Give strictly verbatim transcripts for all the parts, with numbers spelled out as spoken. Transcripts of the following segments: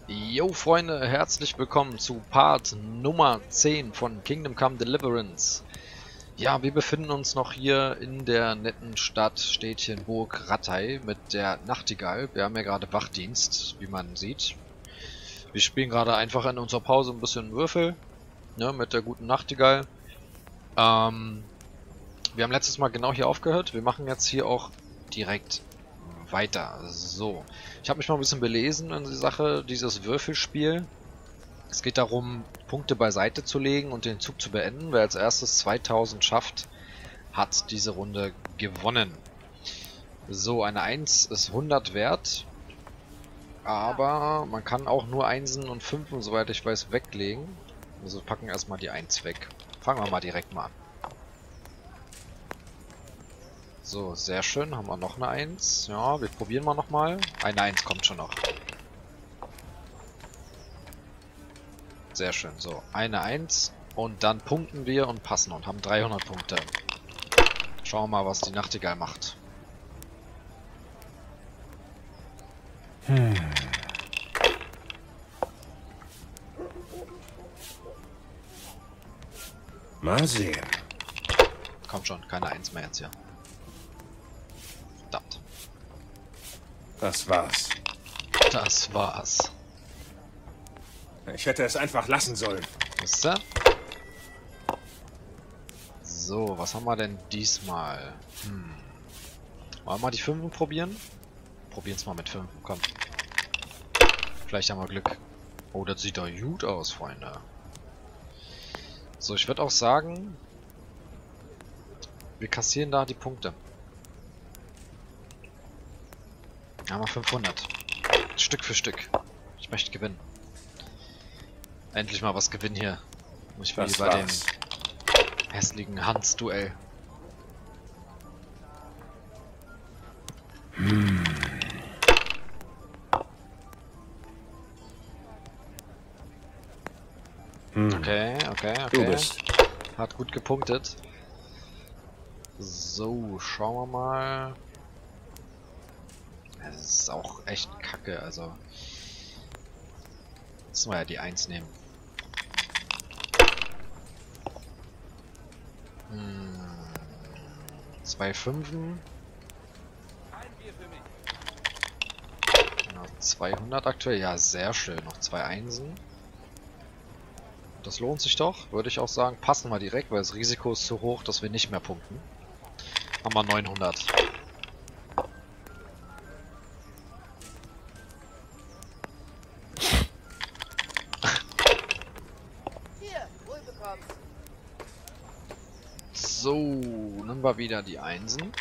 Jo Freunde, herzlich willkommen zu Part Nummer zehn von Kingdom Come Deliverance. Ja, wir befinden uns noch hier in der netten Stadt, Städtchen, Burg Rattay mit der Nachtigall. Wir haben ja gerade Wachdienst, wie man sieht. Wir spielen gerade einfach in unserer Pause ein bisschen Würfel, ne, mit der guten Nachtigall. Ähm, wir haben letztes Mal genau hier aufgehört. Wir machen jetzt hier auch direkt weiter. So, ich habe mich mal ein bisschen belesen in die Sache, dieses Würfelspiel. Es geht darum, Punkte beiseite zu legen und den Zug zu beenden. Wer als erstes zweitausend schafft, hat diese Runde gewonnen. So, eine eins ist hundert wert. Aber man kann auch nur Einsen und Fünfen, soweit ich weiß, weglegen. Also packen erstmal die eins weg. Fangen wir mal direkt mal an. So, sehr schön. Haben wir noch eine eins. Ja, wir probieren mal nochmal. Eine eins kommt schon noch. Sehr schön. So, eine eins. Und dann punkten wir und passen und haben dreihundert Punkte. Schauen wir mal, was die Nachtigall macht. Hm. Mal sehen. Kommt schon, keine eins mehr jetzt hier. Verdammt. Das war's. Das war's. Ich hätte es einfach lassen sollen. Wisst ihr? So, was haben wir denn diesmal? Hm. Wollen wir mal die Fünfen probieren? Probieren es mal mit Fünfen, komm. Vielleicht haben wir Glück. Oh, das sieht doch gut aus, Freunde. So, ich würde auch sagen, wir kassieren da die Punkte. Da haben wir fünfhundert. Stück für Stück. Ich möchte gewinnen. Endlich mal was gewinnen hier. Ich will Das bei dem war's. hässlichen Hans-Duell. Hm. Hm. Okay, okay, okay. Du bist. Hat gut gepunktet. So, schauen wir mal. Es ist auch echt kacke, also. Müssen wir ja die eins nehmen. Hm. Zwei Fünfen. Noch zweihundert aktuell. Ja, sehr schön. Noch zwei Einsen. Das lohnt sich doch, würde ich auch sagen. Passen wir direkt, weil das Risiko ist zu hoch, dass wir nicht mehr punkten. Haben wir neunhundert. So, nehmen wir wieder die Einsen.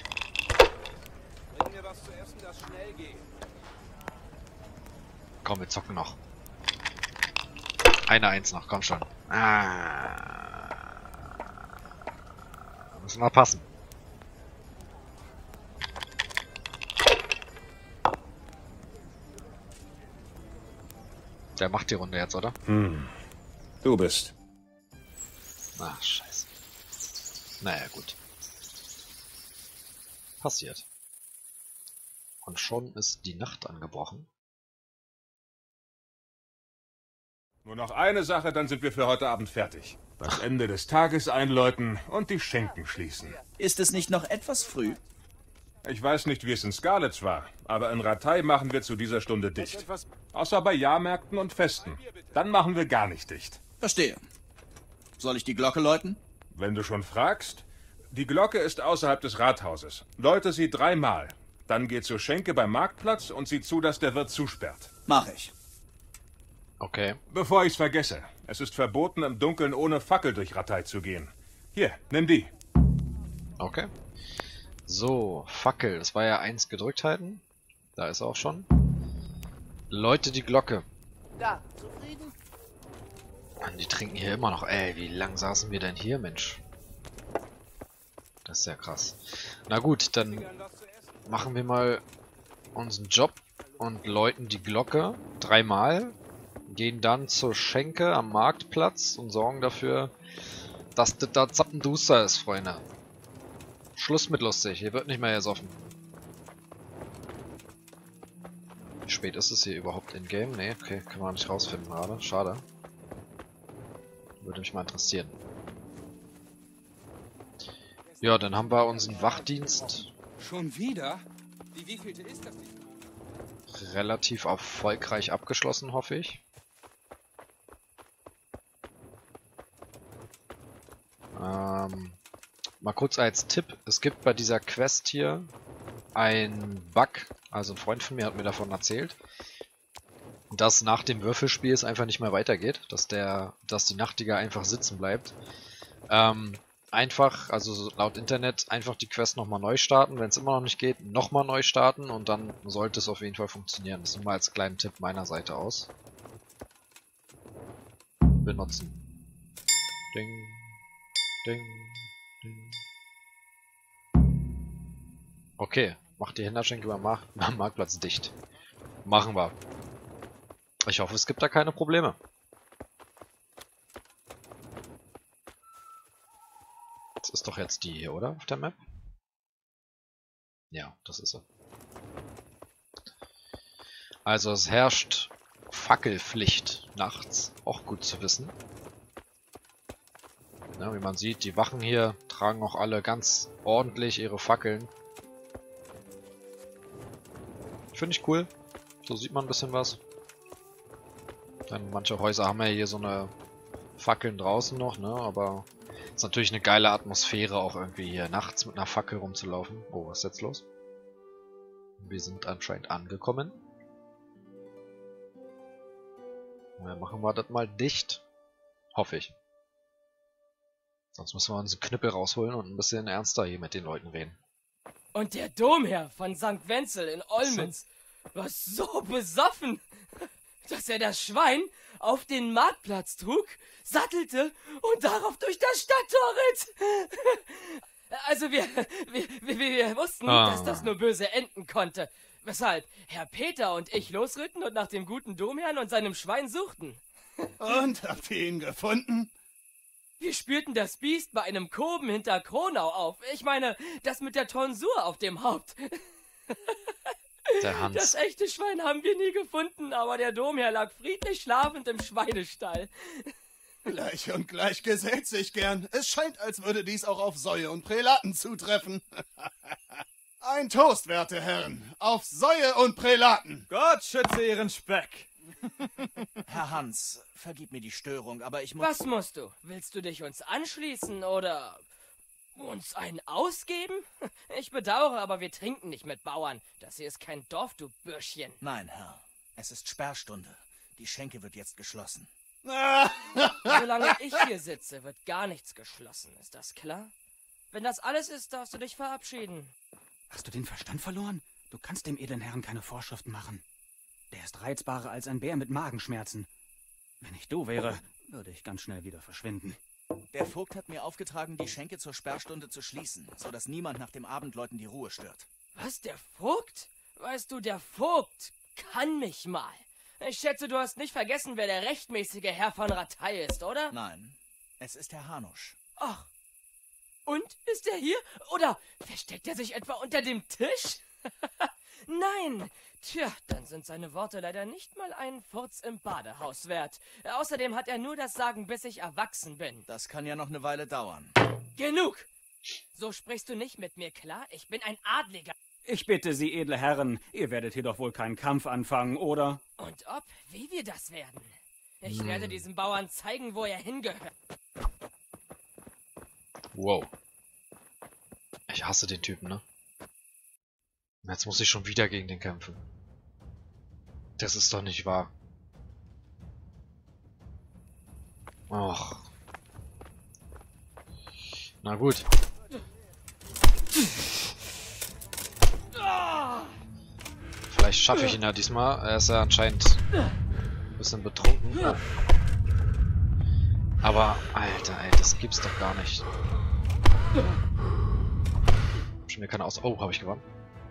Bring mir was zu essen, das schnell geht. Komm, wir zocken noch. Eine Eins noch, komm schon. Ah. Müssen wir passen. Der macht die Runde jetzt, oder? Hm. Du bist. Ach, scheiße. Naja, gut. Passiert. Und schon ist die Nacht angebrochen. Nur noch eine Sache, dann sind wir für heute Abend fertig. Das Ende des Tages einläuten und die Schenken schließen. Ist es nicht noch etwas früh? Ich weiß nicht, wie es in Scarlets war, aber in Rattay machen wir zu dieser Stunde dicht. Außer bei Jahrmärkten und Festen. Dann machen wir gar nicht dicht. Verstehe. Soll ich die Glocke läuten? Wenn du schon fragst, die Glocke ist außerhalb des Rathauses. Läute sie dreimal. Dann geh zur Schenke beim Marktplatz und sieh zu, dass der Wirt zusperrt. Mach ich. Okay. Bevor ich's vergesse, es ist verboten, im Dunkeln ohne Fackel durch Rattay zu gehen. Hier, nimm die. Okay. So, Fackel. Das war ja eins gedrückt halten. Da ist er auch schon. Läute die Glocke. Da, zufrieden? Mann, die trinken hier immer noch. Ey, wie lang saßen wir denn hier, Mensch? Das ist ja krass. Na gut, dann machen wir mal unseren Job und läuten die Glocke dreimal. Gehen dann zur Schenke am Marktplatz und sorgen dafür, dass das da zappenduster ist, Freunde. Schluss mit lustig, hier wird nicht mehr gesoffen. spät ist es hier überhaupt in-game? Ne, okay, können wir nicht rausfinden gerade. Schade. Würde mich mal interessieren. Ja, dann haben wir unseren Wachdienst Schon wieder? Wie wievielte ist das nicht? relativ erfolgreich abgeschlossen, hoffe ich. Ähm, mal kurz als Tipp. Es gibt bei dieser Quest hier einen Bug. Also ein Freund von mir hat mir davon erzählt, dass nach dem Würfelspiel es einfach nicht mehr weitergeht. Dass der, dass die Nachtigall einfach sitzen bleibt. Ähm, einfach, also laut Internet, einfach die Quest nochmal neu starten. Wenn es immer noch nicht geht, nochmal neu starten und dann sollte es auf jeden Fall funktionieren. Das ist nur mal als kleinen Tipp meiner Seite aus. Benutzen. Ding, ding, ding. Okay, macht die Hinterschenkel beim Mark beim Marktplatz dicht. Machen wir. Ich hoffe, es gibt da keine Probleme. Das ist doch jetzt die hier, oder? Auf der Map? Ja, das ist sie. Also es herrscht Fackelpflicht nachts. Auch gut zu wissen. Ja, wie man sieht, die Wachen hier tragen auch alle ganz ordentlich ihre Fackeln. Finde ich cool. So sieht man ein bisschen was. Dann manche Häuser haben ja hier so eine Fackeln draußen noch, ne? Aber ist natürlich eine geile Atmosphäre, auch irgendwie hier nachts mit einer Fackel rumzulaufen. Oh, was ist jetzt los? Wir sind anscheinend angekommen. Na, machen wir das mal dicht. Hoffe ich. Sonst müssen wir unsere Knüppel rausholen und ein bisschen ernster hier mit den Leuten reden. Und der Domherr von Sankt Wenzel in Olmütz war so besoffen, dass er das Schwein auf den Marktplatz trug, sattelte und darauf durch das Stadttor ritt. Also wir, wir, wir, wir wussten, Ah. dass das nur böse enden konnte. Weshalb Herr Peter und ich losritten und nach dem guten Domherrn und seinem Schwein suchten. Und habt ihr ihn gefunden? Wir spürten das Biest bei einem Koben hinter Kronau auf. Ich meine, das mit der Tonsur auf dem Haupt. Der Hans. Das echte Schwein haben wir nie gefunden, aber der Domherr lag friedlich schlafend im Schweinestall. Gleich und gleich gesellt sich gern. Es scheint, als würde dies auch auf Säue und Prälaten zutreffen. Ein Toast, werte Herren, auf Säue und Prälaten. Gott schütze Ihren Speck. Herr Hans, vergib mir die Störung, aber ich muss... Was musst du? Willst du dich uns anschließen oder uns einen ausgeben? Ich bedauere, aber wir trinken nicht mit Bauern. Das hier ist kein Dorf, du Bürschchen. Nein, Herr. Es ist Sperrstunde. Die Schenke wird jetzt geschlossen. Solange ich hier sitze, wird gar nichts geschlossen. Ist das klar? Wenn das alles ist, darfst du dich verabschieden. Hast du den Verstand verloren? Du kannst dem edlen Herrn keine Vorschriften machen. Der ist reizbarer als ein Bär mit Magenschmerzen. Wenn ich du wäre, würde ich ganz schnell wieder verschwinden. Der Vogt hat mir aufgetragen, die Schenke zur Sperrstunde zu schließen, sodass niemand nach dem Abendläuten die Ruhe stört. Was, der Vogt? Weißt du, der Vogt kann mich mal. Ich schätze, du hast nicht vergessen, wer der rechtmäßige Herr von Ratay ist, oder? Nein, es ist Herr Hanusch. Ach. Und? Ist er hier? Oder versteckt er sich etwa unter dem Tisch? Nein. Tja, dann sind seine Worte leider nicht mal einen Furz im Badehaus wert. Außerdem hat er nur das Sagen, bis ich erwachsen bin. Das kann ja noch eine Weile dauern. Genug! So sprichst du nicht mit mir, klar? Ich bin ein Adliger. Ich bitte Sie, edle Herren, ihr werdet hier doch wohl keinen Kampf anfangen, oder? Und ob, wie wir das werden. Ich werde diesem Bauern zeigen, wo er hingehört. Wow. Ich hasse den Typen, ne? Jetzt muss ich schon wieder gegen den kämpfen. Das ist doch nicht wahr. Och. Na gut. Vielleicht schaffe ich ihn ja diesmal. Er ist ja anscheinend ein bisschen betrunken. Oh. Aber, Alter, ey, das gibt's doch gar nicht. Schon mir keine Aus... Oh, habe ich gewonnen?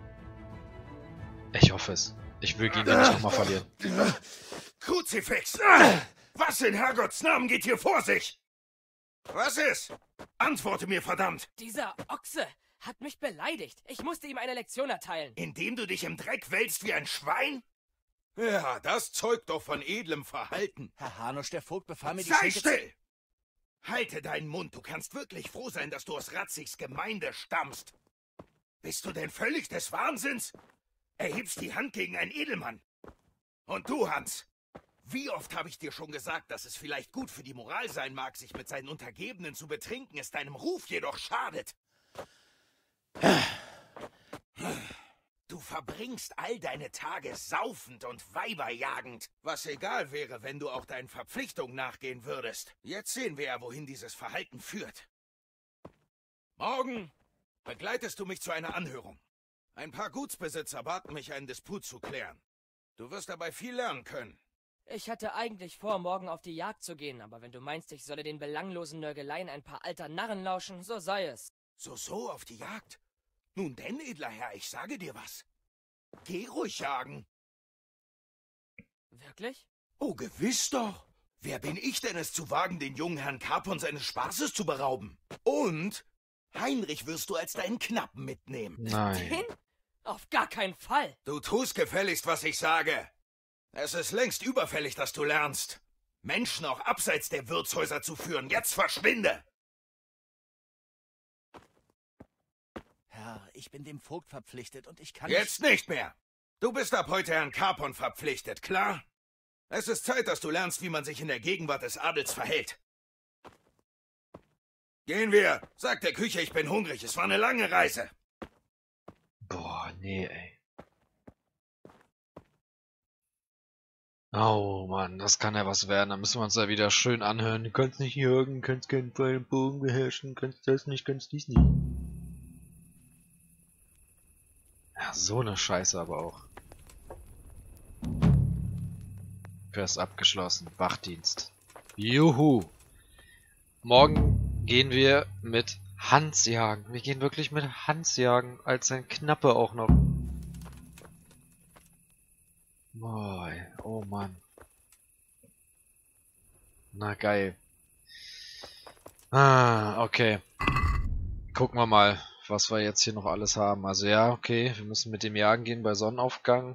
Ich hoffe es. Ich will gegen ihn nicht nochmal verlieren. Kruzifix! Was in Herrgotts Namen geht hier vor sich? Was ist? Antworte mir, verdammt! Dieser Ochse hat mich beleidigt. Ich musste ihm eine Lektion erteilen. Indem du dich im Dreck wälzt wie ein Schwein? Ja, das zeugt doch von edlem Verhalten. Herr Hanusch, der Vogt befahl mir die Sei Schenke... still! Halte deinen Mund. Du kannst wirklich froh sein, dass du aus Ratzigs Gemeinde stammst. Bist du denn völlig des Wahnsinns? Erhebst die Hand gegen einen Edelmann. Und du, Hans, wie oft habe ich dir schon gesagt, dass es vielleicht gut für die Moral sein mag, sich mit seinen Untergebenen zu betrinken, es deinem Ruf jedoch schadet. Du verbringst all deine Tage saufend und weiberjagend, was egal wäre, wenn du auch deinen Verpflichtungen nachgehen würdest. Jetzt sehen wir ja, wohin dieses Verhalten führt. Morgen begleitest du mich zu einer Anhörung. Ein paar Gutsbesitzer baten mich, einen Disput zu klären. Du wirst dabei viel lernen können. Ich hatte eigentlich vor, morgen auf die Jagd zu gehen, aber wenn du meinst, ich solle den belanglosen Nörgeleien ein paar alter Narren lauschen, so sei es. So, so, auf die Jagd? Nun denn, edler Herr, ich sage dir was. Geh ruhig jagen. Wirklich? Oh, gewiss doch. Wer bin ich denn, es zu wagen, den jungen Herrn Carpon seines Spaßes zu berauben? Und Heinrich wirst du als deinen Knappen mitnehmen. Nein. Den? Auf gar keinen Fall. Du tust gefälligst, was ich sage. Es ist längst überfällig, dass du lernst, Menschen auch abseits der Wirtshäuser zu führen. Jetzt verschwinde! Herr, ich bin dem Vogt verpflichtet und ich kann Jetzt nicht... nicht mehr! Du bist ab heute Herrn Carpon verpflichtet, klar? Es ist Zeit, dass du lernst, wie man sich in der Gegenwart des Adels verhält. Gehen wir! Sag der Küche, ich bin hungrig. Es war eine lange Reise. Boah, nee, ey. Oh Mann, das kann ja was werden. Da müssen wir uns da wieder schön anhören. Du kannst nicht jagen, kannst keinen Pfeil und Bogen beherrschen, kannst das nicht, kannst dies nicht. Ja, so eine Scheiße aber auch. Quest abgeschlossen. Wachdienst. Juhu. Morgen gehen wir mit Hans jagen. Wir gehen wirklich mit Hans jagen. Als sein Knappe auch noch. Boah, oh Mann. Na geil. Ah, okay. Gucken wir mal, was wir jetzt hier noch alles haben. Also ja, okay, wir müssen mit dem Jagen gehen bei Sonnenaufgang.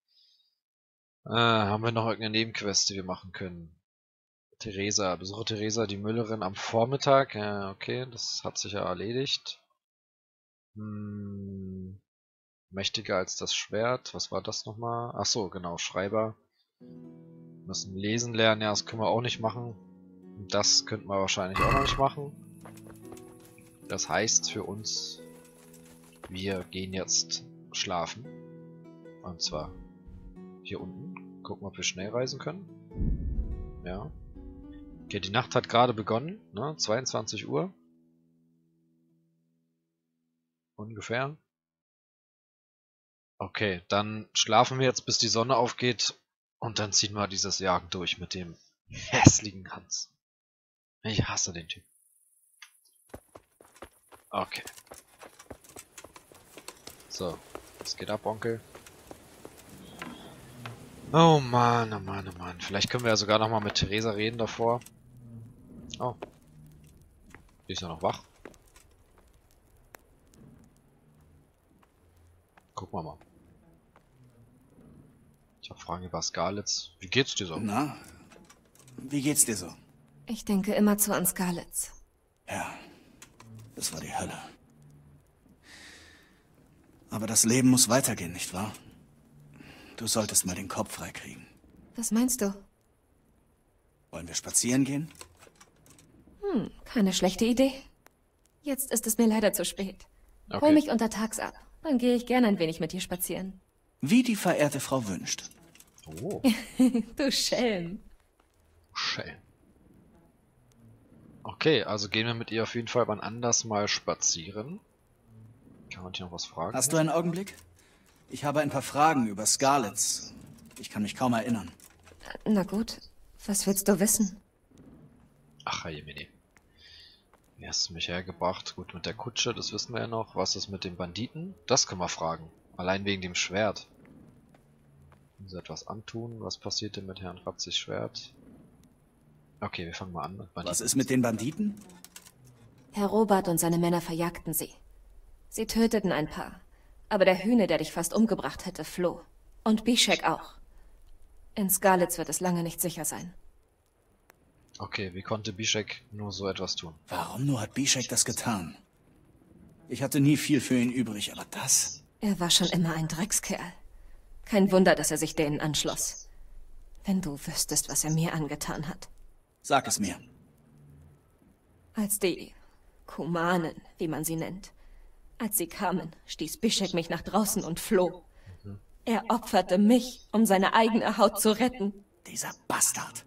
Ah, haben wir noch irgendeine Nebenquest, die wir machen können? Theresa, besuche Theresa, die Müllerin am Vormittag. Ja, okay, das hat sich ja erledigt. Hm, mächtiger als das Schwert. Was war das nochmal? Ach so, genau, Schreiber. Müssen lesen lernen. Ja, das können wir auch nicht machen. Das könnten wir wahrscheinlich auch noch nicht machen. Das heißt für uns, wir gehen jetzt schlafen. Und zwar hier unten. Gucken, ob wir schnell reisen können. Ja. Okay, die Nacht hat gerade begonnen, ne? zweiundzwanzig Uhr. Ungefähr. Okay, dann schlafen wir jetzt, bis die Sonne aufgeht. Und dann ziehen wir dieses Jagen durch mit dem hässlichen Hans. Ich hasse den Typ. Okay. So, was geht ab, Onkel? Oh Mann, oh Mann, oh Mann. Vielleicht können wir ja sogar nochmal mit Theresa reden davor. Oh. Die ist ja noch wach. Gucken wir mal. Ich habe Fragen über Skalitz. Wie geht's dir so? Na, wie geht's dir so? Ich denke immerzu an Skalitz. Ja, das war die Hölle. Aber das Leben muss weitergehen, nicht wahr? Du solltest mal den Kopf freikriegen. Was meinst du? Wollen wir spazieren gehen? Hm, keine schlechte Idee. Jetzt ist es mir leider zu spät. Okay. Hol mich untertags ab. Dann gehe ich gern ein wenig mit dir spazieren. Wie die verehrte Frau wünscht. Oh. Du Schelm. Schelm. Okay, also gehen wir mit ihr auf jeden Fall wann anders mal spazieren. Kann man hier noch was fragen? Hast du einen Augenblick? Ich habe ein paar Fragen über Skalitz. Ich kann mich kaum erinnern. Na gut, was willst du wissen? Ach, Jemini. Wie hast du mich hergebracht? Gut, mit der Kutsche, das wissen wir ja noch. Was ist mit den Banditen? Das können wir fragen. Allein wegen dem Schwert. Müssen sie etwas antun? Was passiert denn mit Herrn Ratzigs Schwert? Okay, wir fangen mal an mit Banditen. Was ist mit den Banditen? Herr Robert und seine Männer verjagten sie. Sie töteten ein paar. Aber der Hühne, der dich fast umgebracht hätte, floh. Und Bischek auch. In Skalitz wird es lange nicht sicher sein. Okay, wie konnte Bischek nur so etwas tun? Warum nur hat Bischek das getan? Ich hatte nie viel für ihn übrig, aber das... Er war schon immer ein Dreckskerl. Kein Wunder, dass er sich denen anschloss. Wenn du wüsstest, was er mir angetan hat. Sag es mir. Als die Kumanen, wie man sie nennt, als sie kamen, stieß Bischek mich nach draußen und floh. Mhm. Er opferte mich, um seine eigene Haut zu retten. Dieser Bastard.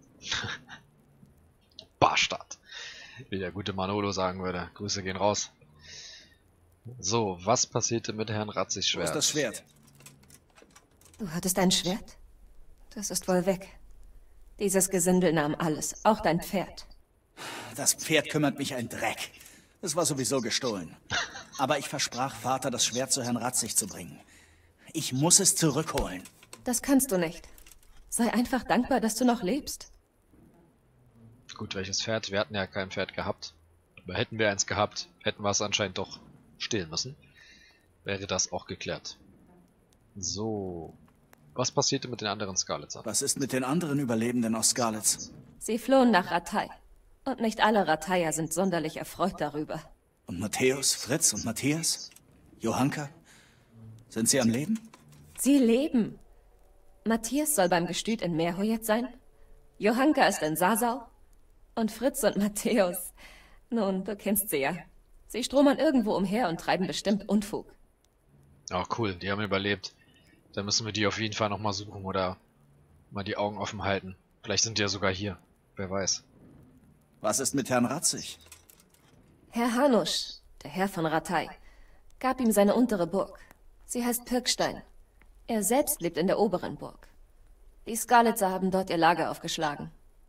Bastard. Wie der gute Manolo sagen würde. Grüße gehen raus. So, was passierte mit Herrn Ratzigs Schwert? Wo ist das Schwert? Du hattest ein Schwert? Das ist wohl weg. Dieses Gesindel nahm alles, auch dein Pferd. Das Pferd kümmert mich ein Dreck. Es war sowieso gestohlen. Aber ich versprach Vater, das Schwert zu Herrn Ratzig zu bringen. Ich muss es zurückholen. Das kannst du nicht. Sei einfach dankbar, dass du noch lebst. Gut, welches Pferd? Wir hatten ja kein Pferd gehabt. Aber hätten wir eins gehabt, hätten wir es anscheinend doch stehlen müssen. Wäre das auch geklärt. So. Was passierte mit den anderen Skalitzern? Was ist mit den anderen Überlebenden aus Skalitz? Sie flohen nach Rattay. Und nicht alle Rattayer sind sonderlich erfreut darüber. Und Matthäus, Fritz und Matthias? Johanka? Sind sie am Leben? Sie leben. Matthias soll beim Gestüt in Merhojet sein. Johanka ist in Sasau. Und Fritz und Matthäus. Nun, du kennst sie ja. Sie stromern irgendwo umher und treiben bestimmt Unfug. Oh cool, die haben überlebt. Dann müssen wir die auf jeden Fall nochmal suchen oder mal die Augen offen halten. Vielleicht sind die ja sogar hier. Wer weiß. Was ist mit Herrn Ratzig? Herr Hanusch, der Herr von Rattay, gab ihm seine untere Burg. Sie heißt Pirkstein. Er selbst lebt in der oberen Burg. Die Skalitzer haben dort ihr Lager aufgeschlagen.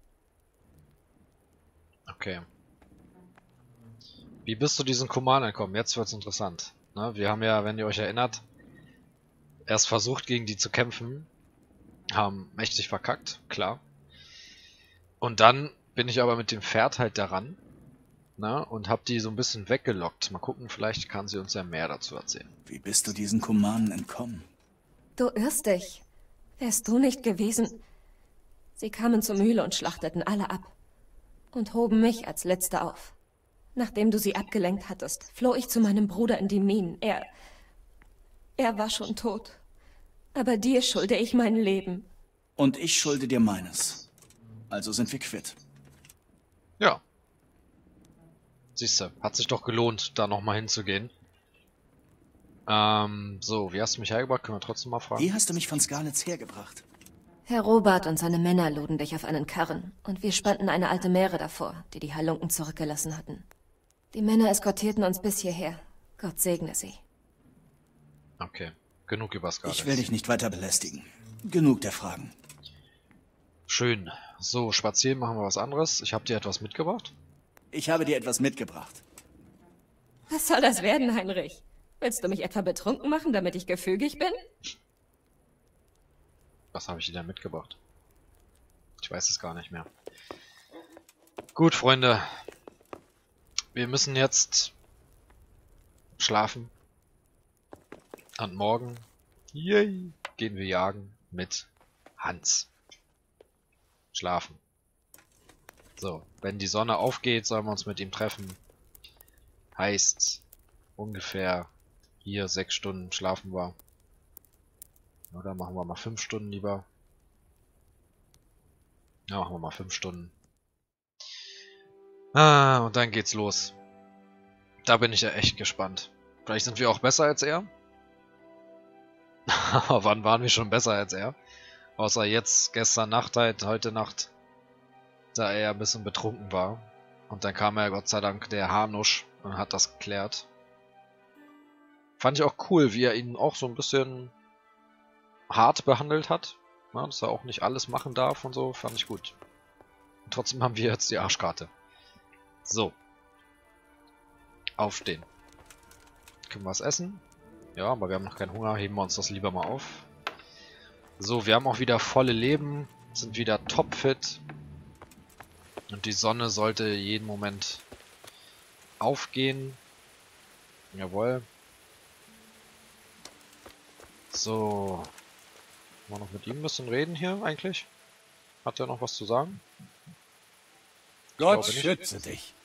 Okay. Wie bist du diesen Kumanen entkommen? Jetzt wird's interessant. Ne? Wir haben ja, wenn ihr euch erinnert, erst versucht, gegen die zu kämpfen. Haben mächtig verkackt, klar. Und dann bin ich aber mit dem Pferd halt daran. Ne? Und hab die so ein bisschen weggelockt. Mal gucken, vielleicht kann sie uns ja mehr dazu erzählen. Wie bist du diesen Kumanen entkommen? Du irrst dich. Wärst du nicht gewesen... Sie kamen zur Mühle und schlachteten alle ab. Und hoben mich als Letzte auf. Nachdem du sie abgelenkt hattest, floh ich zu meinem Bruder in die Minen. Er... Er war schon tot. Aber dir schulde ich mein Leben. Und ich schulde dir meines. Also sind wir quitt. Ja. Siehste, hat sich doch gelohnt, da nochmal hinzugehen. Ähm, so, wie hast du mich hergebracht? Können wir trotzdem mal fragen. Wie hast du mich von Skalitz hergebracht? Herr Robert und seine Männer luden dich auf einen Karren und wir spannten eine alte Mähre davor, die die Halunken zurückgelassen hatten. Die Männer eskortierten uns bis hierher. Gott segne sie. Okay, genug über Skalitz. Ich will dich nicht weiter belästigen. Genug der Fragen. Schön. So, spazieren machen wir was anderes. Ich habe dir etwas mitgebracht. Ich habe dir etwas mitgebracht. Was soll das werden, Heinrich? Willst du mich etwa betrunken machen, damit ich gefügig bin? Was habe ich dir denn mitgebracht? Ich weiß es gar nicht mehr. Gut, Freunde. Wir müssen jetzt schlafen. Und morgen yay, gehen wir jagen mit Hans. Schlafen. So, wenn die Sonne aufgeht, sollen wir uns mit ihm treffen. Heißt, ungefähr hier sechs Stunden schlafen wir. Oder machen wir mal fünf Stunden lieber. Ja, machen wir mal fünf Stunden. Ah, und dann geht's los. Da bin ich ja echt gespannt. Vielleicht sind wir auch besser als er. Wann waren wir schon besser als er? Außer jetzt, gestern Nacht halt, heute Nacht. Da er ein bisschen betrunken war. Und dann kam ja Gott sei Dank der Hanusch und hat das geklärt. Fand ich auch cool, wie er ihn auch so ein bisschen hart behandelt hat. Ja, dass er auch nicht alles machen darf und so, fand ich gut. Und trotzdem haben wir jetzt die Arschkarte. So. Aufstehen. Können wir was essen? Ja, aber wir haben noch keinen Hunger, heben wir uns das lieber mal auf. So, wir haben auch wieder volle Leben, sind wieder topfit. Und die Sonne sollte jeden Moment aufgehen. Jawohl. So. Mal noch mit ihm ein bisschen reden hier eigentlich. Hat er noch was zu sagen? Gott schütze dich.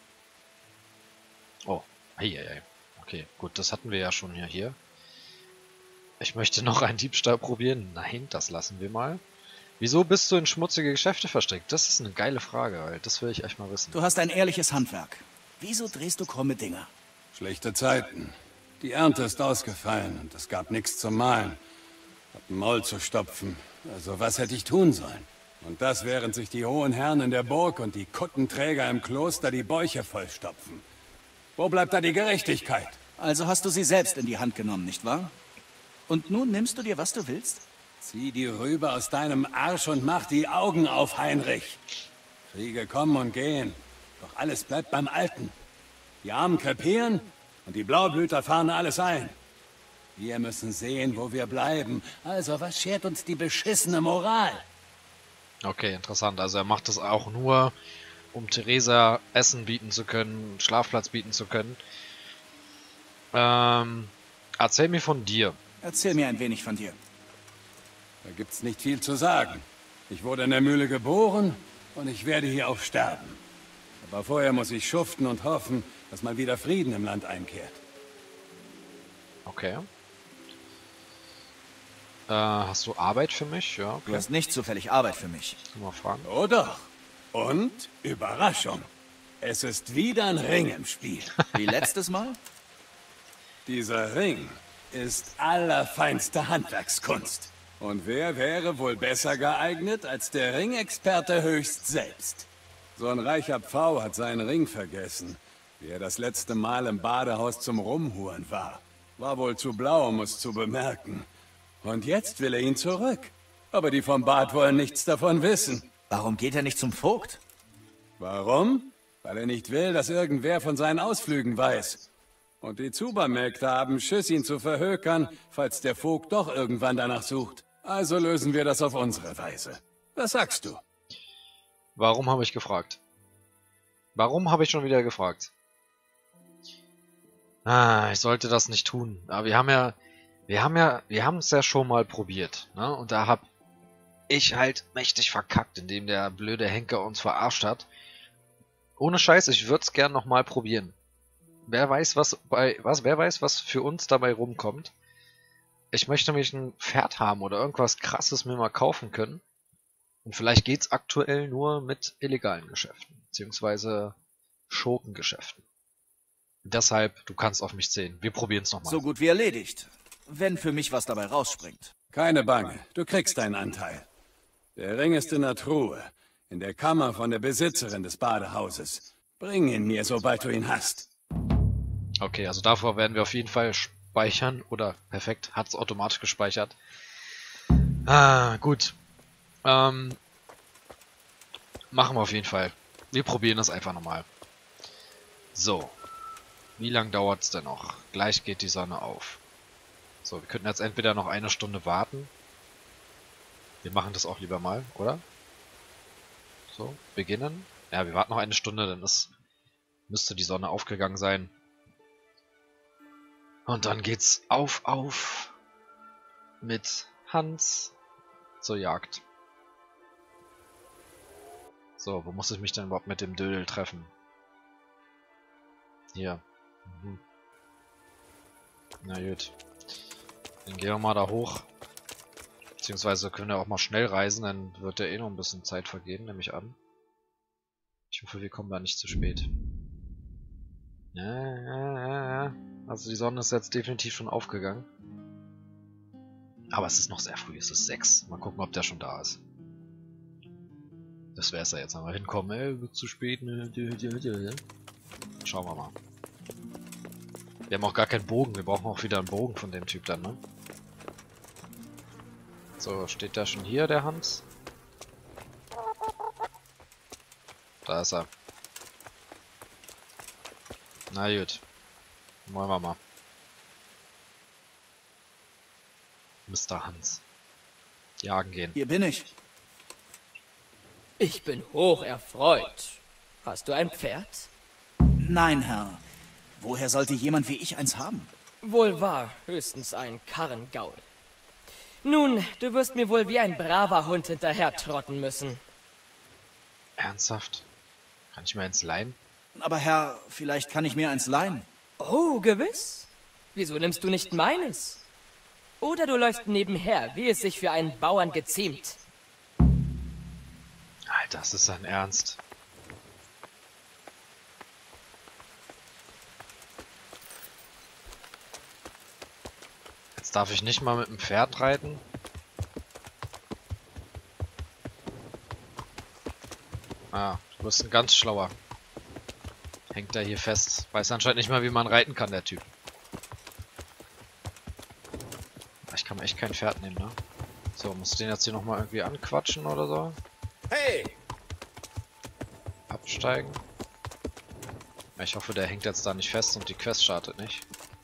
Oh, hey, hey, hey. Okay, gut, das hatten wir ja schon hier. hier. Ich möchte noch einen Diebstahl probieren. Nein, das lassen wir mal. Wieso bist du in schmutzige Geschäfte verstrickt? Das ist eine geile Frage, weil das will ich echt mal wissen. Du hast ein ehrliches Handwerk. Wieso drehst du krumme Dinger? Schlechte Zeiten. Die Ernte ist ausgefallen und es gab nichts zum Mahlen. Hab ein Maul zu stopfen. Also was hätte ich tun sollen? Und das, während sich die hohen Herren in der Burg und die Kuttenträger im Kloster die Bäuche vollstopfen. Wo bleibt da die Gerechtigkeit? Also hast du sie selbst in die Hand genommen, nicht wahr? Und nun nimmst du dir, was du willst? Zieh die Rübe aus deinem Arsch und mach die Augen auf, Heinrich. Kriege kommen und gehen. Doch alles bleibt beim Alten. Die Armen krepieren und die Blaublüter fahren alles ein. Wir müssen sehen, wo wir bleiben. Also, was schert uns die beschissene Moral? Okay, interessant. Also er macht das auch nur, um Theresa Essen bieten zu können, Schlafplatz bieten zu können. Ähm, erzähl mir von dir. Erzähl mir ein wenig von dir. Da gibt's nicht viel zu sagen. Ich wurde in der Mühle geboren und ich werde hier auch sterben. Aber vorher muss ich schuften und hoffen, dass mal wieder Frieden im Land einkehrt. Okay. Äh, hast du Arbeit für mich? Ja, okay. Du hast nicht zufällig Arbeit für mich. Mal fragen. Oh doch. Und Überraschung. Es ist wieder ein Ring im Spiel. Wie letztes Mal? Dieser Ring ist allerfeinste Handwerkskunst. Und wer wäre wohl besser geeignet als der Ringexperte höchst selbst? So ein reicher Pfau hat seinen Ring vergessen, wie er das letzte Mal im Badehaus zum Rumhuren war. War wohl zu blau, um es zu bemerken. Und jetzt will er ihn zurück. Aber die vom Bad wollen nichts davon wissen. Warum geht er nicht zum Vogt? Warum? Weil er nicht will, dass irgendwer von seinen Ausflügen weiß. Und die Zubermägde haben Schiss, ihn zu verhökern, falls der Vogt doch irgendwann danach sucht. Also lösen wir das auf unsere Weise. Was sagst du? Warum habe ich gefragt? Warum habe ich schon wieder gefragt? Ah, ich sollte das nicht tun. Aber wir haben ja, wir haben ja, wir haben es ja schon mal probiert, ne? Und da hab ich halt mächtig verkackt, indem der blöde Henker uns verarscht hat. Ohne Scheiß, ich würde es gern noch mal probieren. Wer weiß, was bei was, wer weiß, was für uns dabei rumkommt. Ich möchte nämlich ein Pferd haben oder irgendwas Krasses mir mal kaufen können. Und vielleicht geht's aktuell nur mit illegalen Geschäften, beziehungsweise Schurkengeschäften. Deshalb, du kannst auf mich zählen. Wir probieren es nochmal. So gut wie erledigt. Wenn für mich was dabei rausspringt. Keine Bange, du kriegst deinen Anteil. Der Ring ist in der Truhe, in der Kammer von der Besitzerin des Badehauses. Bring ihn mir, sobald du ihn hast. Okay, also davor werden wir auf jeden Fall speichern. Oder, perfekt, hat es automatisch gespeichert. Ah, gut. Ähm, machen wir auf jeden Fall. Wir probieren das einfach nochmal. So. Wie lange dauert es denn noch? Gleich geht die Sonne auf. So, wir könnten jetzt entweder noch eine Stunde warten. Wir machen das auch lieber mal, oder? So, beginnen. Ja, wir warten noch eine Stunde, dann ist, müsste die Sonne aufgegangen sein. Und dann geht's auf, auf mit Hans zur Jagd. So, wo muss ich mich denn überhaupt mit dem Dödel treffen? Hier. Mhm. Na gut. Dann gehen wir mal da hoch. Beziehungsweise können wir auch mal schnell reisen, dann wird ja eh noch ein bisschen Zeit vergehen, nehme ich an. Ich hoffe, wir kommen da nicht zu spät. Ja, ja, ja, ja. Also die Sonne ist jetzt definitiv schon aufgegangen. Aber es ist noch sehr früh, es ist sechs. Mal gucken, ob der schon da ist. Das wäre es ja jetzt, wenn wir hinkommen. Ey, wird zu spät. Schauen wir mal. Wir haben auch gar keinen Bogen. Wir brauchen auch wieder einen Bogen von dem Typ dann, ne? So, steht da schon hier der Hans? Da ist er. Na gut. Wollen wir mal. Mister Hans. Jagen gehen. Hier bin ich. Ich bin hoch erfreut. Hast du ein Pferd? Nein, Herr. Woher sollte jemand wie ich eins haben? Wohl wahr, höchstens ein Karrengaul. Nun, du wirst mir wohl wie ein braver Hund hinterher trotten müssen. Ernsthaft? Kann ich mir eins leihen? Aber Herr, vielleicht kann ich mir eins leihen. Oh, gewiss. Wieso nimmst du nicht meines? Oder du läufst nebenher, wie es sich für einen Bauern geziemt. Alter, das ist sein Ernst. Jetzt darf ich nicht mal mit dem Pferd reiten. Ah, du bist ein ganz schlauer. Hängt da hier fest. Weiß anscheinend nicht mal, wie man reiten kann, der Typ. Ich kann mir echt kein Pferd nehmen, ne? So, muss den jetzt hier nochmal irgendwie anquatschen oder so? Hey! Absteigen. Ich hoffe, der hängt jetzt da nicht fest und die Quest startet nicht.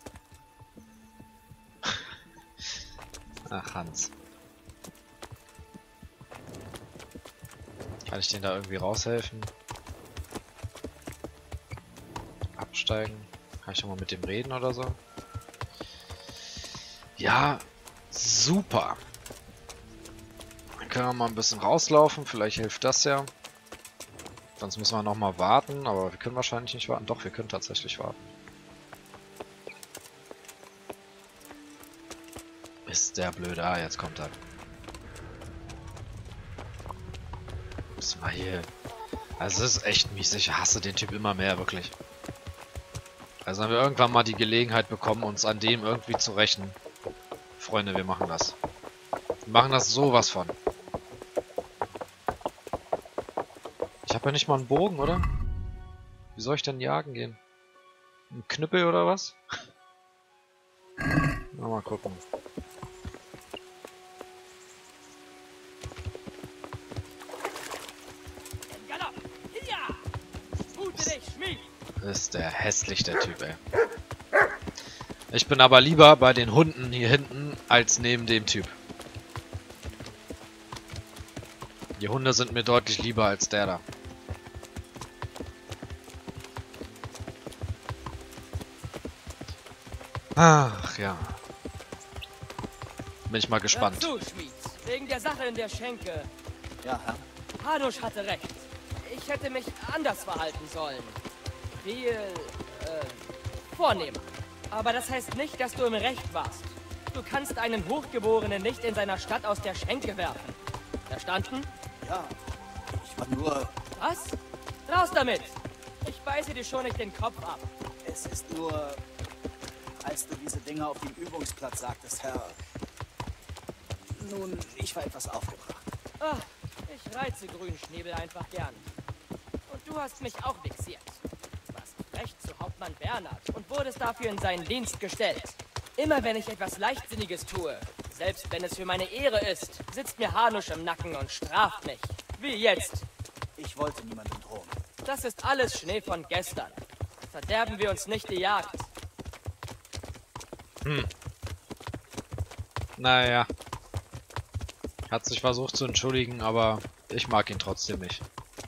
Ach, Hans. Kann ich den da irgendwie raushelfen? Absteigen. Kann ich doch mal mit dem reden oder so? Ja, super. Dann können wir mal ein bisschen rauslaufen. Vielleicht hilft das ja. Sonst müssen wir noch mal warten. Aber wir können wahrscheinlich nicht warten. Doch, wir können tatsächlich warten. Ist der blöde. Ah, jetzt kommt er. Müssen wir hier... Also es ist echt mies. Ich hasse den Typ immer mehr, wirklich. Also haben wir irgendwann mal die Gelegenheit bekommen, uns an dem irgendwie zu rächen. Freunde, wir machen das. Wir machen das sowas von. Ich habe ja nicht mal einen Bogen, oder? Wie soll ich denn jagen gehen? Ein Knüppel oder was? Na, mal gucken. Ist der hässlich, der Typ, ey. Ich bin aber lieber bei den Hunden hier hinten, als neben dem Typ. Die Hunde sind mir deutlich lieber als der da. Ach, ja. Bin ich mal gespannt. Hör zu, Schmied. Wegen der Sache in der Schenke. Ja, Herr. Hanusch hatte recht. Ich hätte mich anders verhalten sollen. Viel, äh, vornehmer. Aber das heißt nicht, dass du im Recht warst. Du kannst einen Hochgeborenen nicht in seiner Stadt aus der Schenke werfen. Verstanden? Ja, ich war nur... Was? Raus damit! Ich beiße dir schon nicht den Kopf ab. Es ist nur... Als du diese Dinge auf dem Übungsplatz sagtest, Herr... Nun, ich war etwas aufgebracht. Ach, ich reize Grünschnäbel einfach gern. Und du hast mich auch vexiert. Recht zu Hauptmann Bernhard und wurdest dafür in seinen Dienst gestellt. Immer wenn ich etwas Leichtsinniges tue, selbst wenn es für meine Ehre ist, sitzt mir Hanusch im Nacken und straft mich. Wie jetzt. Ich wollte niemandem drohen. Das ist alles Schnee von gestern. Verderben wir uns nicht die Jagd. Hm. Naja. Hat sich versucht zu entschuldigen, aber ich mag ihn trotzdem nicht.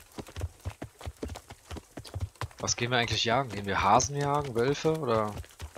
Was gehen wir eigentlich jagen? Gehen wir Hasen jagen? Wölfe? Oder...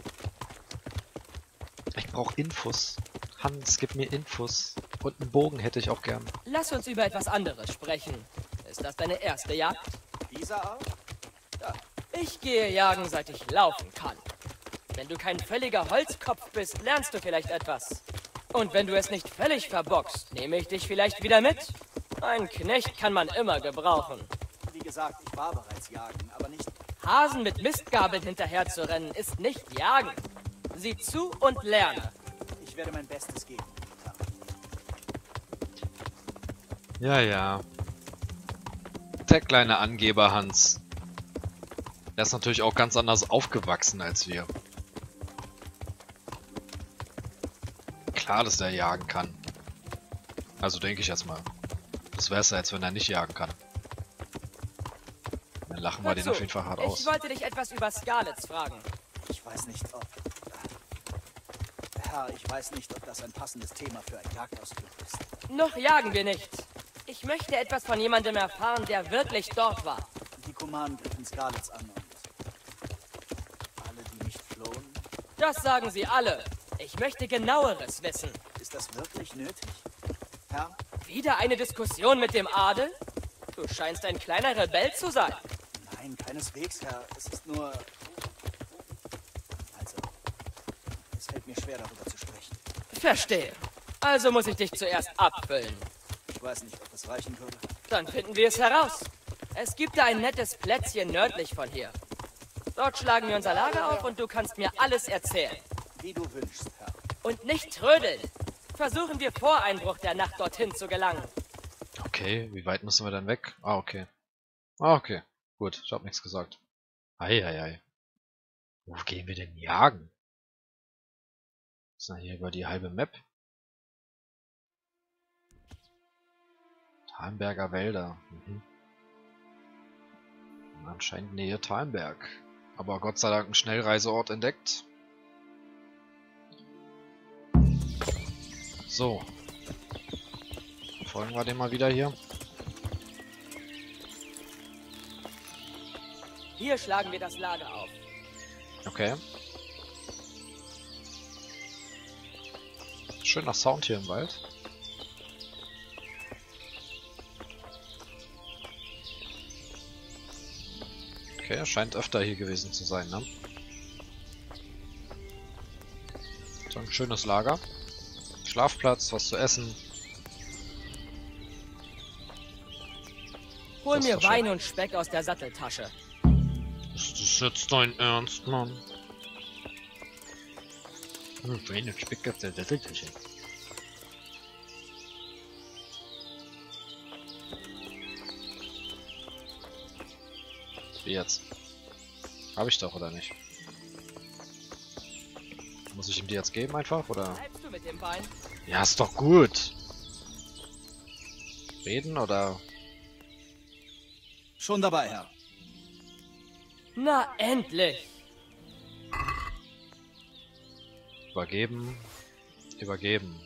Ich brauche Infos. Hans, gib mir Infos. Und einen Bogen hätte ich auch gern. Lass uns über etwas anderes sprechen. Ist das deine erste Jagd? Dieser Art? Ja. Ich gehe jagen, seit ich laufen kann. Wenn du kein völliger Holzkopf bist, lernst du vielleicht etwas. Und wenn du es nicht völlig verbockst, nehme ich dich vielleicht wieder mit. Ein Knecht kann man immer gebrauchen. Wie gesagt, ich war bereits jagen, aber nicht... Hasen mit Mistgabeln hinterher zu rennen, ist nicht jagen. Sieh zu und lerne. Ich werde mein Bestes geben. Ja, ja. Der kleine Angeber Hans. Der ist natürlich auch ganz anders aufgewachsen als wir. Klar, dass der jagen kann. Also denke ich jetzt mal. Das wäre es ja jetzt, wenn er nicht jagen kann. Dann lachen wir den auf jeden Fall hart aus. Ich wollte dich etwas über Scarlets fragen. Ich weiß nicht, ob... Herr, ich weiß nicht, ob das ein passendes Thema für einen Jagdausflug ist. Noch jagen wir nicht. Ich möchte etwas von jemandem erfahren, der wirklich dort war. Die Kumanen griffen Scarlets an und... Alle, die nicht flohen? Das sagen sie alle. Ich möchte genaueres wissen. Ist das wirklich nötig? Herr? Wieder eine Diskussion mit dem Adel? Du scheinst ein kleiner Rebell zu sein. Nein, keineswegs, Herr. Es ist nur... Also, es fällt mir schwer, darüber zu sprechen. Verstehe. Also muss ich dich zuerst abfüllen. Ich weiß nicht, ob das reichen würde. Dann finden wir es heraus. Es gibt da ein nettes Plätzchen nördlich von hier. Dort schlagen wir unser Lager auf und du kannst mir alles erzählen. Wie du wünschst, Herr. Und nicht trödeln. Versuchen wir vor Einbruch der Nacht dorthin zu gelangen. Okay, wie weit müssen wir dann weg? Ah, okay. Ah, okay. Gut, ich hab nichts gesagt. Eieiei. Wo gehen wir denn jagen? Das ist ja hier über die halbe Map. Talmberger Wälder. Mhm. Anscheinend Nähe Talmberg. Aber Gott sei Dank ein Schnellreiseort entdeckt. So. Folgen wir dem mal wieder hier. Hier schlagen wir das Lager auf. Okay. Schöner Sound hier im Wald. Okay, scheint öfter hier gewesen zu sein, ne? So ein schönes Lager. Schlafplatz, was zu essen. Hol mir Wein und Speck aus der Satteltasche. Ist das jetzt dein Ernst, Mann? Wein und Speck aus der Satteltasche. Wie jetzt? Habe ich doch, oder nicht? Muss ich ihm die jetzt geben einfach, oder? Bleibst du mit dem Bein? Ja, ist doch gut. Reden, oder? Schon dabei, Herr. Na, endlich! Übergeben. Übergeben.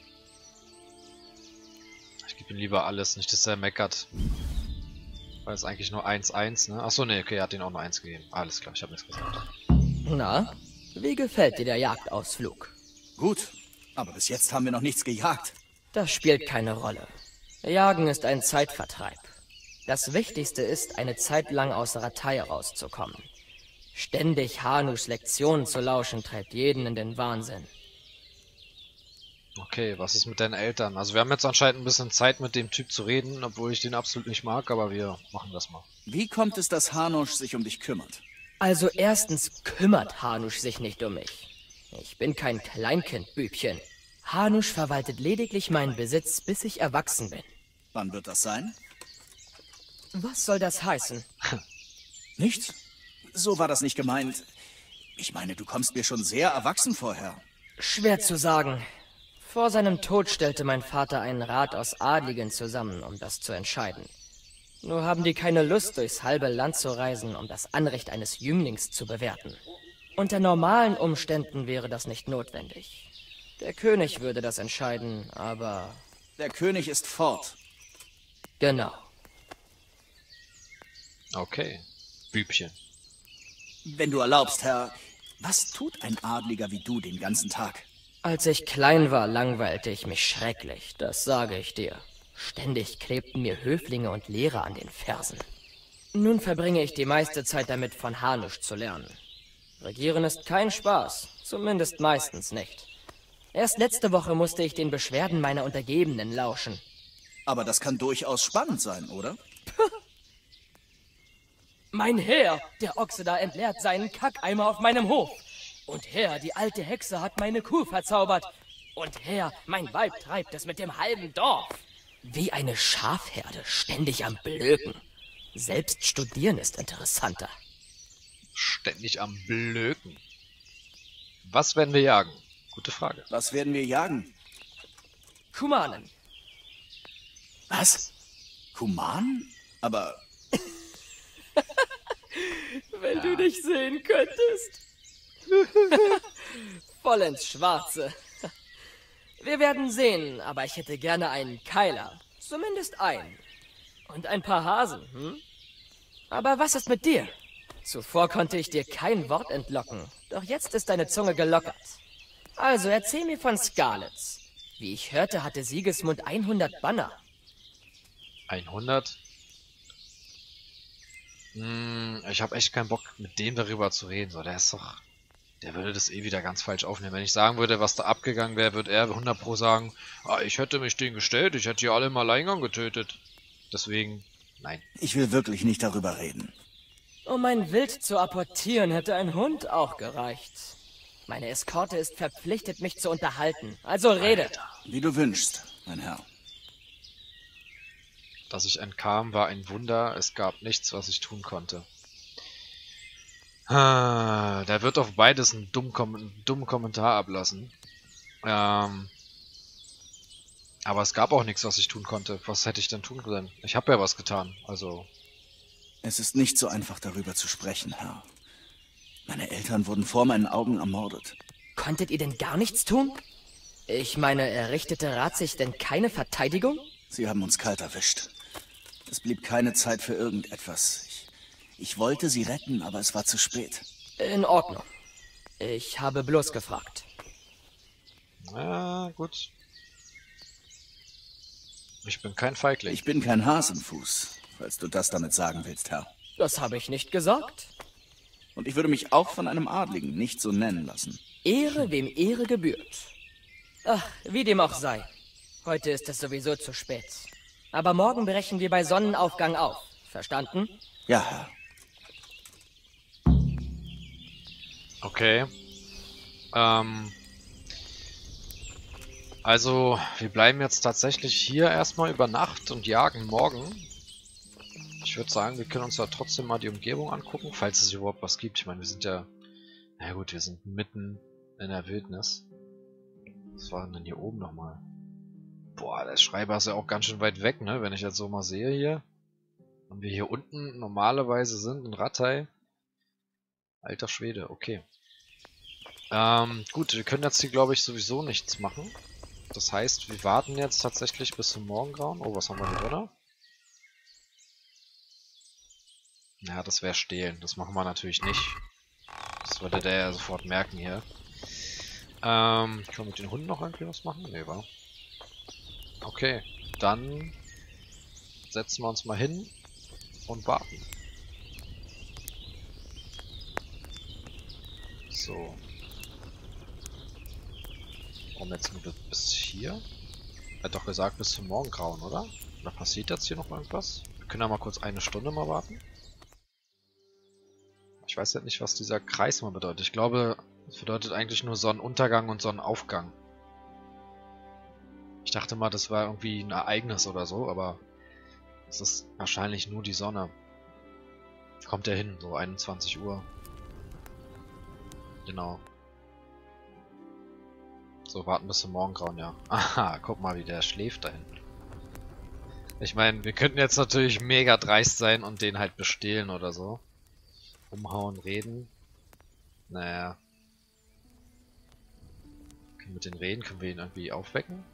Ich gebe ihm lieber alles, nicht dass er meckert. Weil es eigentlich nur eins eins, ne? Achso, ne, okay, er hat ihn auch nur eins gegeben. Alles klar, ich habe nichts gesagt. Na, wie gefällt dir der Jagdausflug? Gut, aber bis jetzt haben wir noch nichts gejagt. Das spielt keine Rolle. Jagen ist ein Zeitvertreib. Das Wichtigste ist, eine Zeit lang aus Ratay rauszukommen. Ständig Hanuschs Lektionen zu lauschen, treibt jeden in den Wahnsinn. Okay, was ist mit deinen Eltern? Also wir haben jetzt anscheinend ein bisschen Zeit mit dem Typ zu reden, obwohl ich den absolut nicht mag, aber wir machen das mal. Wie kommt es, dass Hanusch sich um dich kümmert? Also erstens kümmert Hanusch sich nicht um mich. Ich bin kein Kleinkindbübchen. Hanusch verwaltet lediglich meinen Besitz, bis ich erwachsen bin. Wann wird das sein? Was soll das heißen? Nichts. So war das nicht gemeint. Ich meine, du kommst mir schon sehr erwachsen vorher. Schwer zu sagen. Vor seinem Tod stellte mein Vater einen Rat aus Adligen zusammen, um das zu entscheiden. Nur haben die keine Lust, durchs halbe Land zu reisen, um das Anrecht eines Jünglings zu bewerten. Unter normalen Umständen wäre das nicht notwendig. Der König würde das entscheiden, aber... Der König ist fort. Genau. Okay, Bübchen. Wenn du erlaubst, Herr, was tut ein Adliger wie du den ganzen Tag? Als ich klein war, langweilte ich mich schrecklich, das sage ich dir. Ständig klebten mir Höflinge und Lehrer an den Fersen. Nun verbringe ich die meiste Zeit damit, von Hanusch zu lernen. Regieren ist kein Spaß, zumindest meistens nicht. Erst letzte Woche musste ich den Beschwerden meiner Untergebenen lauschen. Aber das kann durchaus spannend sein, oder? Mein Herr, der Ochse da entleert seinen Kackeimer auf meinem Hof. Und Herr, die alte Hexe hat meine Kuh verzaubert. Und Herr, mein Weib treibt es mit dem halben Dorf. Wie eine Schafherde, ständig am Blöken. Selbst studieren ist interessanter. Ständig am Blöken. Was werden wir jagen? Gute Frage. Was werden wir jagen? Kumanen. Was? Kuman? Aber... Wenn du dich sehen könntest. Voll ins Schwarze. Wir werden sehen, aber ich hätte gerne einen Keiler. Zumindest einen. Und ein paar Hasen, hm? Aber was ist mit dir? Zuvor konnte ich dir kein Wort entlocken, doch jetzt ist deine Zunge gelockert. Also erzähl mir von Scarlets. Wie ich hörte, hatte Sigismund hundert Banner. hundert? Hm, ich habe echt keinen Bock, mit dem darüber zu reden. So, der ist doch... Der würde das eh wieder ganz falsch aufnehmen. Wenn ich sagen würde, was da abgegangen wäre, würde er hundert Pro sagen, ah, ich hätte mich denen gestellt, ich hätte die alle im Alleingang getötet. Deswegen, nein. Ich will wirklich nicht darüber reden. Um ein Wild zu apportieren, hätte ein Hund auch gereicht. Meine Eskorte ist verpflichtet, mich zu unterhalten. Also rede. Wie du wünschst, mein Herr. Dass ich entkam, war ein Wunder. Es gab nichts, was ich tun konnte. Ah, der wird auf beides einen dummen, Kom einen dummen Kommentar ablassen. Ähm, aber es gab auch nichts, was ich tun konnte. Was hätte ich denn tun können? Ich habe ja was getan, also... Es ist nicht so einfach, darüber zu sprechen, Herr. Meine Eltern wurden vor meinen Augen ermordet. Konntet ihr denn gar nichts tun? Ich meine, errichtete Rat sich denn keine Verteidigung? Sie haben uns kalt erwischt. Es blieb keine Zeit für irgendetwas. Ich, ich wollte sie retten, aber es war zu spät. In Ordnung. Ich habe bloß gefragt. Na gut. Ich bin kein Feigling. Ich bin kein Hasenfuß, falls du das damit sagen willst, Herr. Das habe ich nicht gesagt. Und ich würde mich auch von einem Adligen nicht so nennen lassen. Ehre, wem Ehre gebührt. Ach, wie dem auch sei. Heute ist es sowieso zu spät. Aber morgen brechen wir bei Sonnenaufgang auf. Verstanden? Ja, Herr. Okay. Ähm... Also, wir bleiben jetzt tatsächlich hier erstmal über Nacht und jagen morgen. Ich würde sagen, wir können uns da trotzdem mal die Umgebung angucken, falls es überhaupt was gibt. Ich meine, wir sind ja... Na gut, wir sind mitten in der Wildnis. Was war denn hier oben nochmal? Boah, der Schreiber ist ja auch ganz schön weit weg, ne? Wenn ich jetzt so mal sehe hier. Und wir hier unten normalerweise sind in Rattay. Alter Schwede, okay. Ähm, gut, wir können jetzt hier, glaube ich, sowieso nichts machen. Das heißt, wir warten jetzt tatsächlich bis zum Morgengrauen. Oh, was haben wir hier drin? Ja, das wäre stehlen. Das machen wir natürlich nicht. Das würde der ja sofort merken hier. Ähm, können wir mit den Hunden noch irgendwie was machen? Nee, wa? Okay, dann setzen wir uns mal hin und warten. So. Warum jetzt nur bis hier? Er hat doch gesagt bis zum Morgengrauen, oder? Oder passiert jetzt hier noch irgendwas? Wir können ja mal kurz eine Stunde mal warten. Ich weiß ja nicht, was dieser Kreis mal bedeutet. Ich glaube, es bedeutet eigentlich nur Sonnenuntergang und Sonnenaufgang. Ich dachte mal, das war irgendwie ein Ereignis oder so, aber es ist wahrscheinlich nur die Sonne. Kommt ja hin, so einundzwanzig Uhr. Genau. So, warten bis zum Morgengrauen, ja. Aha, guck mal, wie der schläft da hinten. Ich meine, wir könnten jetzt natürlich mega dreist sein und den halt bestehlen oder so. Umhauen, reden. Naja. Können wir mit den reden? Können wir ihn irgendwie aufwecken?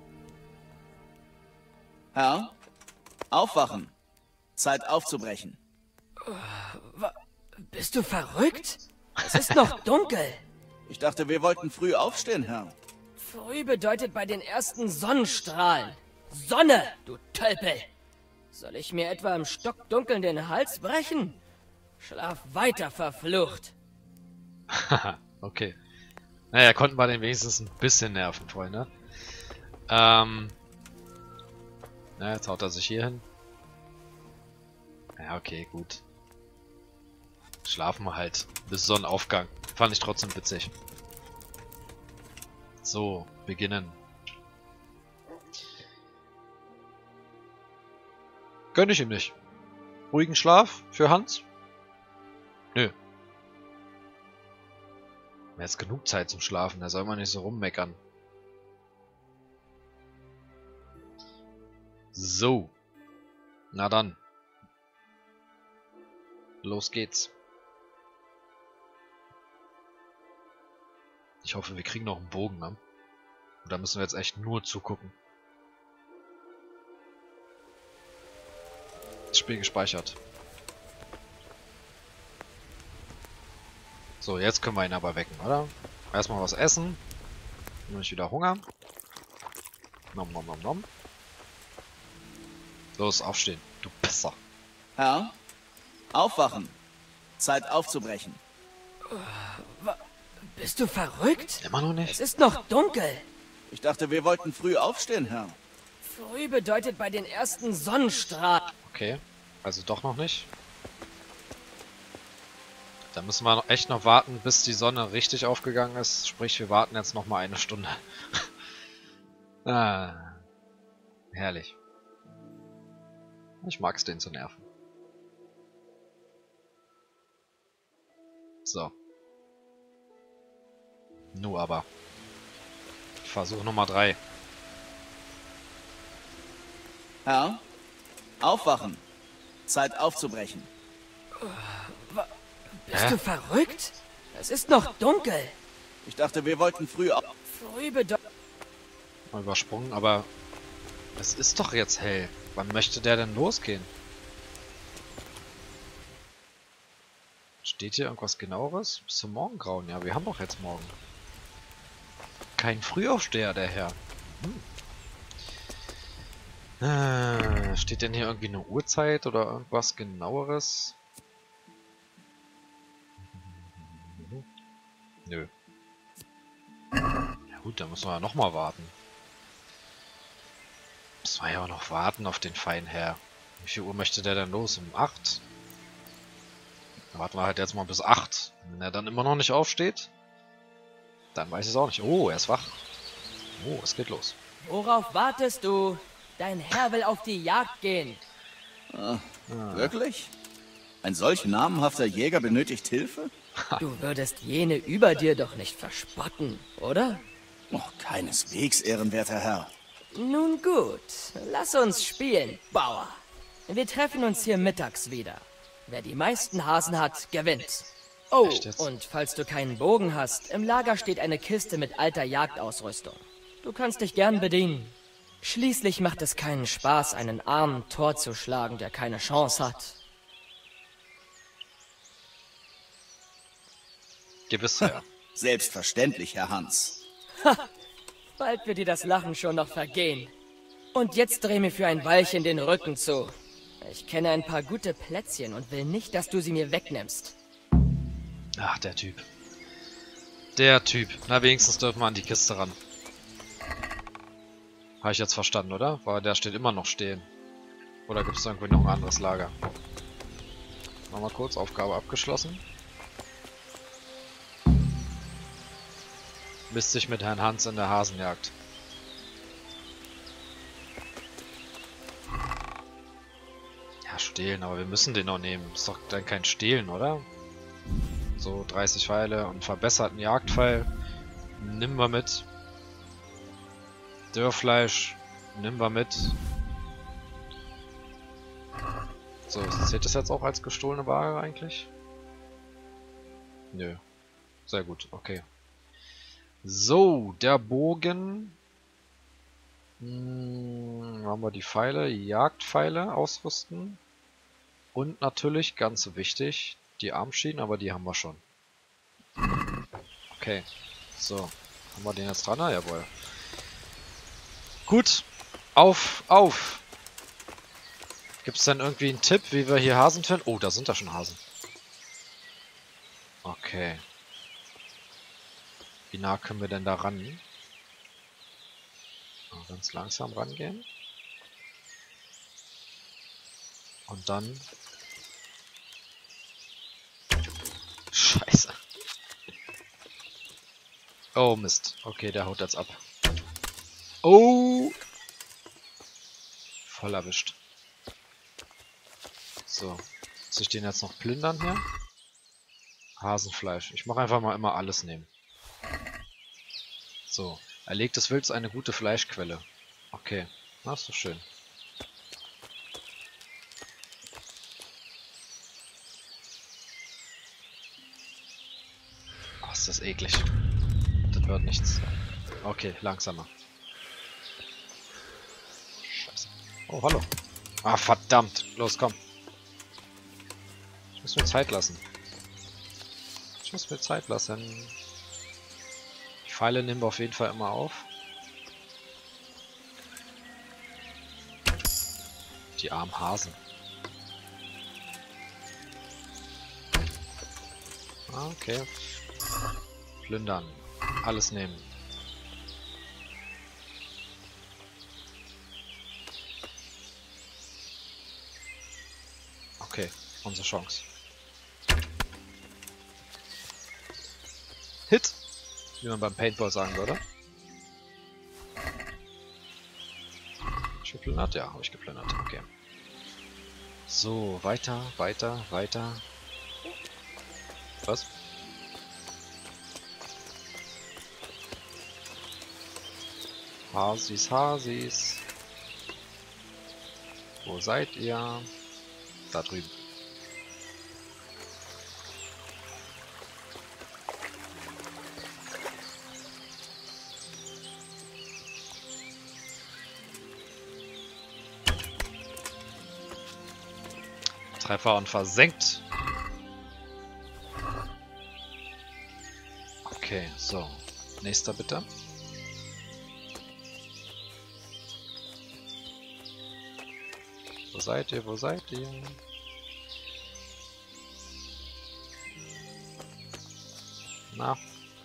Herr? Aufwachen. Zeit aufzubrechen. Uh, bist du verrückt? Es ist noch dunkel. Ich dachte, wir wollten früh aufstehen, Herr. Früh bedeutet bei den ersten Sonnenstrahlen. Sonne, du Tölpel! Soll ich mir etwa im Stockdunkeln den Hals brechen? Schlaf weiter, verflucht! Haha, okay. Naja, konnten wir den wenigstens ein bisschen nerven, Freunde. Ähm. Na, jetzt haut er sich hier hin. Ja, okay, gut. Schlafen wir halt bis Sonnenaufgang. Fand ich trotzdem witzig. So, beginnen. Gönn ich ihm nicht. Ruhigen Schlaf für Hans? Nö. Jetzt genug Zeit zum Schlafen, da soll man nicht so rummeckern. So. Na dann. Los geht's. Ich hoffe, wir kriegen noch einen Bogen, ne? Und da müssen wir jetzt echt nur zugucken. Das Spiel gespeichert. So, jetzt können wir ihn aber wecken, oder? Erstmal was essen. Dann habe ich wieder Hunger. Nom, nom, nom, nom. Los, aufstehen, du Pisser. Herr, aufwachen. Zeit aufzubrechen. Bist du verrückt? Immer noch nicht? Es ist noch dunkel. Ich dachte, wir wollten früh aufstehen, Herr. Früh bedeutet bei den ersten Sonnenstrahlen. Okay, also doch noch nicht. Da müssen wir noch echt noch warten, bis die Sonne richtig aufgegangen ist. Sprich, wir warten jetzt noch mal eine Stunde. Ah, herrlich. Ich mag es, den zu nerven. So. Nu aber. Versuch Nummer drei. Herr, aufwachen. Zeit aufzubrechen. Bist Hä? du verrückt? Es ist noch dunkel. Ich dachte, wir wollten früh auf... Früh bedeutet... Mal übersprungen, aber es ist doch jetzt hell. Wann möchte der denn losgehen? Steht hier irgendwas genaueres? Bis zum Morgengrauen. Ja, wir haben doch jetzt morgen. Kein Frühaufsteher, der Herr. Hm. Äh, steht denn hier irgendwie eine Uhrzeit oder irgendwas genaueres? Nö. Ja gut, dann müssen wir ja nochmal warten. Müssen wir ja auch noch warten auf den feinen Herr. Wie viel Uhr möchte der denn los? Um acht? Dann warten wir halt jetzt mal bis acht. Wenn er dann immer noch nicht aufsteht, dann weiß ich es auch nicht. Oh, er ist wach. Oh, es geht los. Worauf wartest du? Dein Herr will auf die Jagd gehen. Ah, wirklich? Ein solch namenhafter Jäger benötigt Hilfe? Du würdest jene über dir doch nicht verspotten, oder? Oh, keineswegs, ehrenwerter Herr. Nun gut, lass uns spielen, Bauer. Wir treffen uns hier mittags wieder. Wer die meisten Hasen hat, gewinnt. Oh, und falls du keinen Bogen hast, im Lager steht eine Kiste mit alter Jagdausrüstung. Du kannst dich gern bedienen. Schließlich macht es keinen Spaß, einen armen Tor zu schlagen, der keine Chance hat. Gewiss, Herr. Selbstverständlich, Herr Hans. Ha! Bald wird dir das Lachen schon noch vergehen. Und jetzt dreh mir für ein Weilchen den Rücken zu. Ich kenne ein paar gute Plätzchen und will nicht, dass du sie mir wegnimmst. Ach, der Typ. Der Typ. Na, wenigstens dürfen wir an die Kiste ran. Habe ich jetzt verstanden, oder? Weil der steht immer noch stehen. Oder gibt es irgendwie noch ein anderes Lager? Nochmal kurz, Aufgabe abgeschlossen. Misst sich mit Herrn Hans in der Hasenjagd. Ja, stehlen, aber wir müssen den noch nehmen. Ist doch dann kein Stehlen, oder? So, dreißig Pfeile und verbesserten Jagdpfeil. Nehmen wir mit. Dörrfleisch. Nehmen wir mit. So, zählt das jetzt auch als gestohlene Ware eigentlich? Nö. Sehr gut, okay. So, der Bogen. Hm, haben wir die Pfeile, Jagdpfeile ausrüsten. Und natürlich, ganz wichtig, die Armschienen, aber die haben wir schon. Okay, so. Haben wir den jetzt dran? Ah, jawohl. Gut, auf, auf. Gibt es denn irgendwie einen Tipp, wie wir hier Hasen finden? Oh, da sind da schon Hasen. Okay. Wie nah können wir denn da ran? Oh, ganz langsam rangehen. Und dann... Scheiße. Oh Mist. Okay, der haut jetzt ab. Oh! Voll erwischt. So. Muss ich den jetzt noch plündern hier? Hasenfleisch. Ich mache einfach mal immer alles nehmen. So. Erlegtes Wild ist eine gute Fleischquelle. Okay. Na, ist doch schön. Oh, ist das eklig. Das wird nichts. Okay, langsamer. Scheiße. Oh, hallo. Ah, verdammt. Los, komm. Ich muss mir Zeit lassen. Ich muss mir Zeit lassen. Die Pfeile nehmen wir auf jeden Fall immer auf. Die armen Hasen. Okay. Plündern. Alles nehmen. Okay, unsere Chance. Hit! Wie man beim Paintball sagen würde. Hab ich geplündert? Ja, habe ich geplündert. Okay. So, weiter, weiter, weiter. Was? Hasis, Hasis. Wo seid ihr? Da drüben. Treffer und versenkt. Okay, so. Nächster bitte. Wo seid ihr? Wo seid ihr? Na?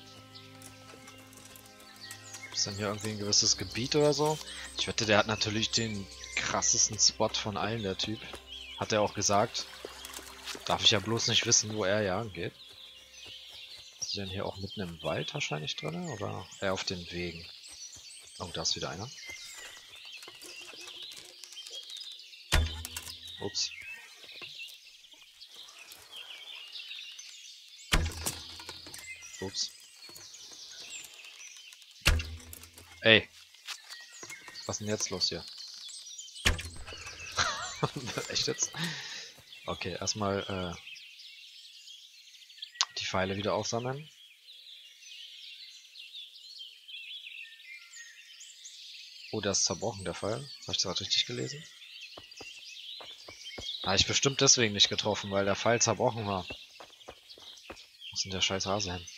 Ist denn hier irgendwie ein gewisses Gebiet oder so? Ich wette, der hat natürlich den krassesten Spot von allen, der Typ. Hat er auch gesagt. Darf ich ja bloß nicht wissen, wo er jagen geht. Ist er denn hier auch mitten im Wald wahrscheinlich drin? Oder eher auf den Wegen? Oh, da ist wieder einer. Ups. Ups. Ey. Was ist denn jetzt los hier? Echt jetzt? Okay, erstmal äh, die Pfeile wieder aufsammeln. Oh, der ist zerbrochen, der Pfeil. Habe ich das gerade richtig gelesen? Ah, ich bestimmt deswegen nicht getroffen, weil der Pfeil zerbrochen war. Wo ist denn der scheiß Hase hin?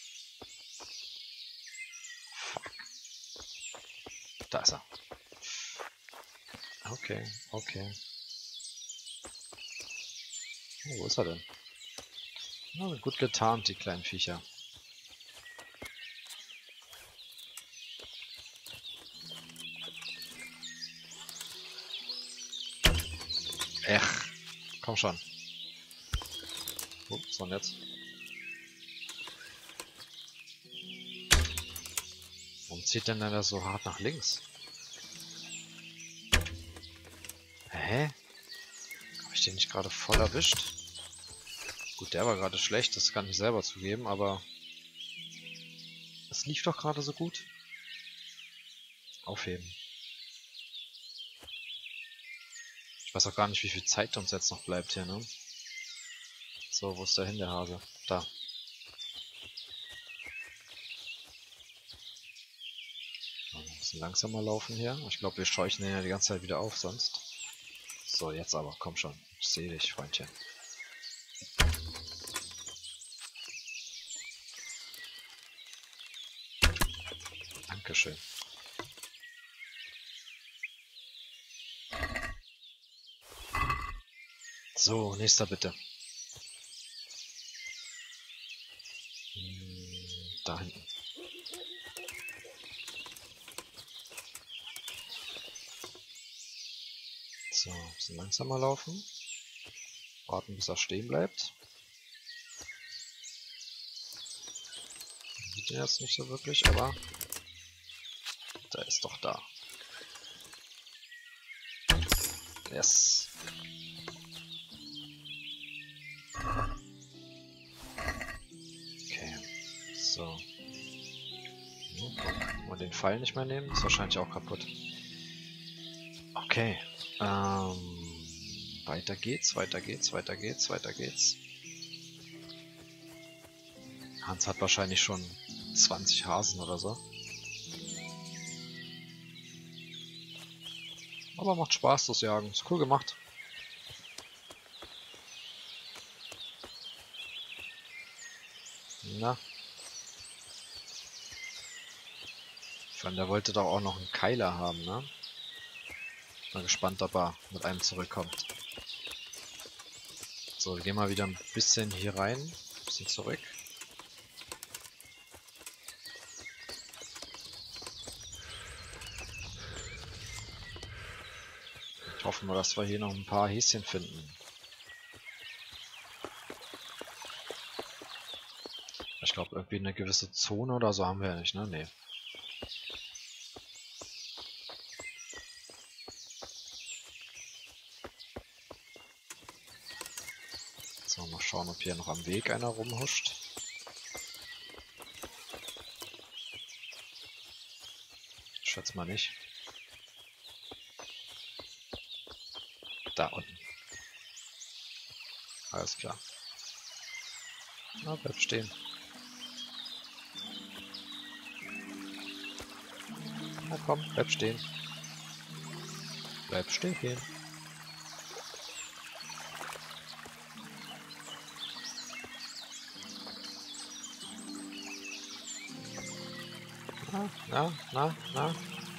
Fuck. Da ist er. Okay, okay. Oh, wo ist er denn? Oh, gut getarnt, die kleinen Viecher. Ech, komm schon. Ups, und jetzt? Warum zieht denn der so hart nach links? Hä? Habe ich den nicht gerade voll erwischt? Gut, der war gerade schlecht, das kann ich selber zugeben, aber es lief doch gerade so gut. Aufheben. Ich weiß auch gar nicht, wie viel Zeit uns jetzt noch bleibt hier, ne? So, wo ist der hin, der Hase? Da. Ein bisschen langsamer laufen hier. Ich glaube, wir scheuchen den ja die ganze Zeit wieder auf, sonst. So, jetzt aber, komm schon. Ich sehe dich, Freundchen. Dankeschön. So, nächster bitte. Hm, da hinten. So, ein bisschen langsamer laufen. Warten, bis er stehen bleibt. Sieht ihn jetzt nicht so wirklich, aber da ist doch da. Yes. Okay. So. Hm, guck. Mal den Pfeil nicht mehr nehmen. Ist wahrscheinlich auch kaputt. Okay. Ähm, weiter geht's, weiter geht's, weiter geht's, weiter geht's. Hans hat wahrscheinlich schon zwanzig Hasen oder so. Aber macht Spaß, das Jagen. Ist cool gemacht. Na. Ich fand, der wollte doch auch noch einen Keiler haben, ne? Mal gespannt, ob er mit einem zurückkommt. So, wir gehen mal wieder ein bisschen hier rein. Ein bisschen zurück. Hoffen wir, dass wir hier noch ein paar Häschen finden. Ich glaube, irgendwie eine gewisse Zone oder so haben wir ja nicht, ne? Nee. So, mal schauen, ob hier noch am Weg einer rumhuscht. Ich schätze mal nicht. Da unten. Alles klar. Na, bleib stehen. Na komm, bleib stehen. Bleib stehen. Na, na, na, na.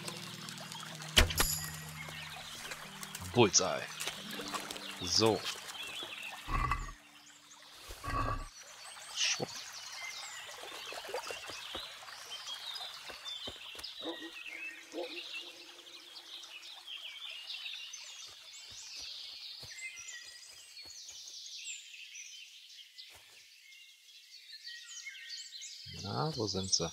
Bullseye. So. Schwupp. Na, wo sind sie?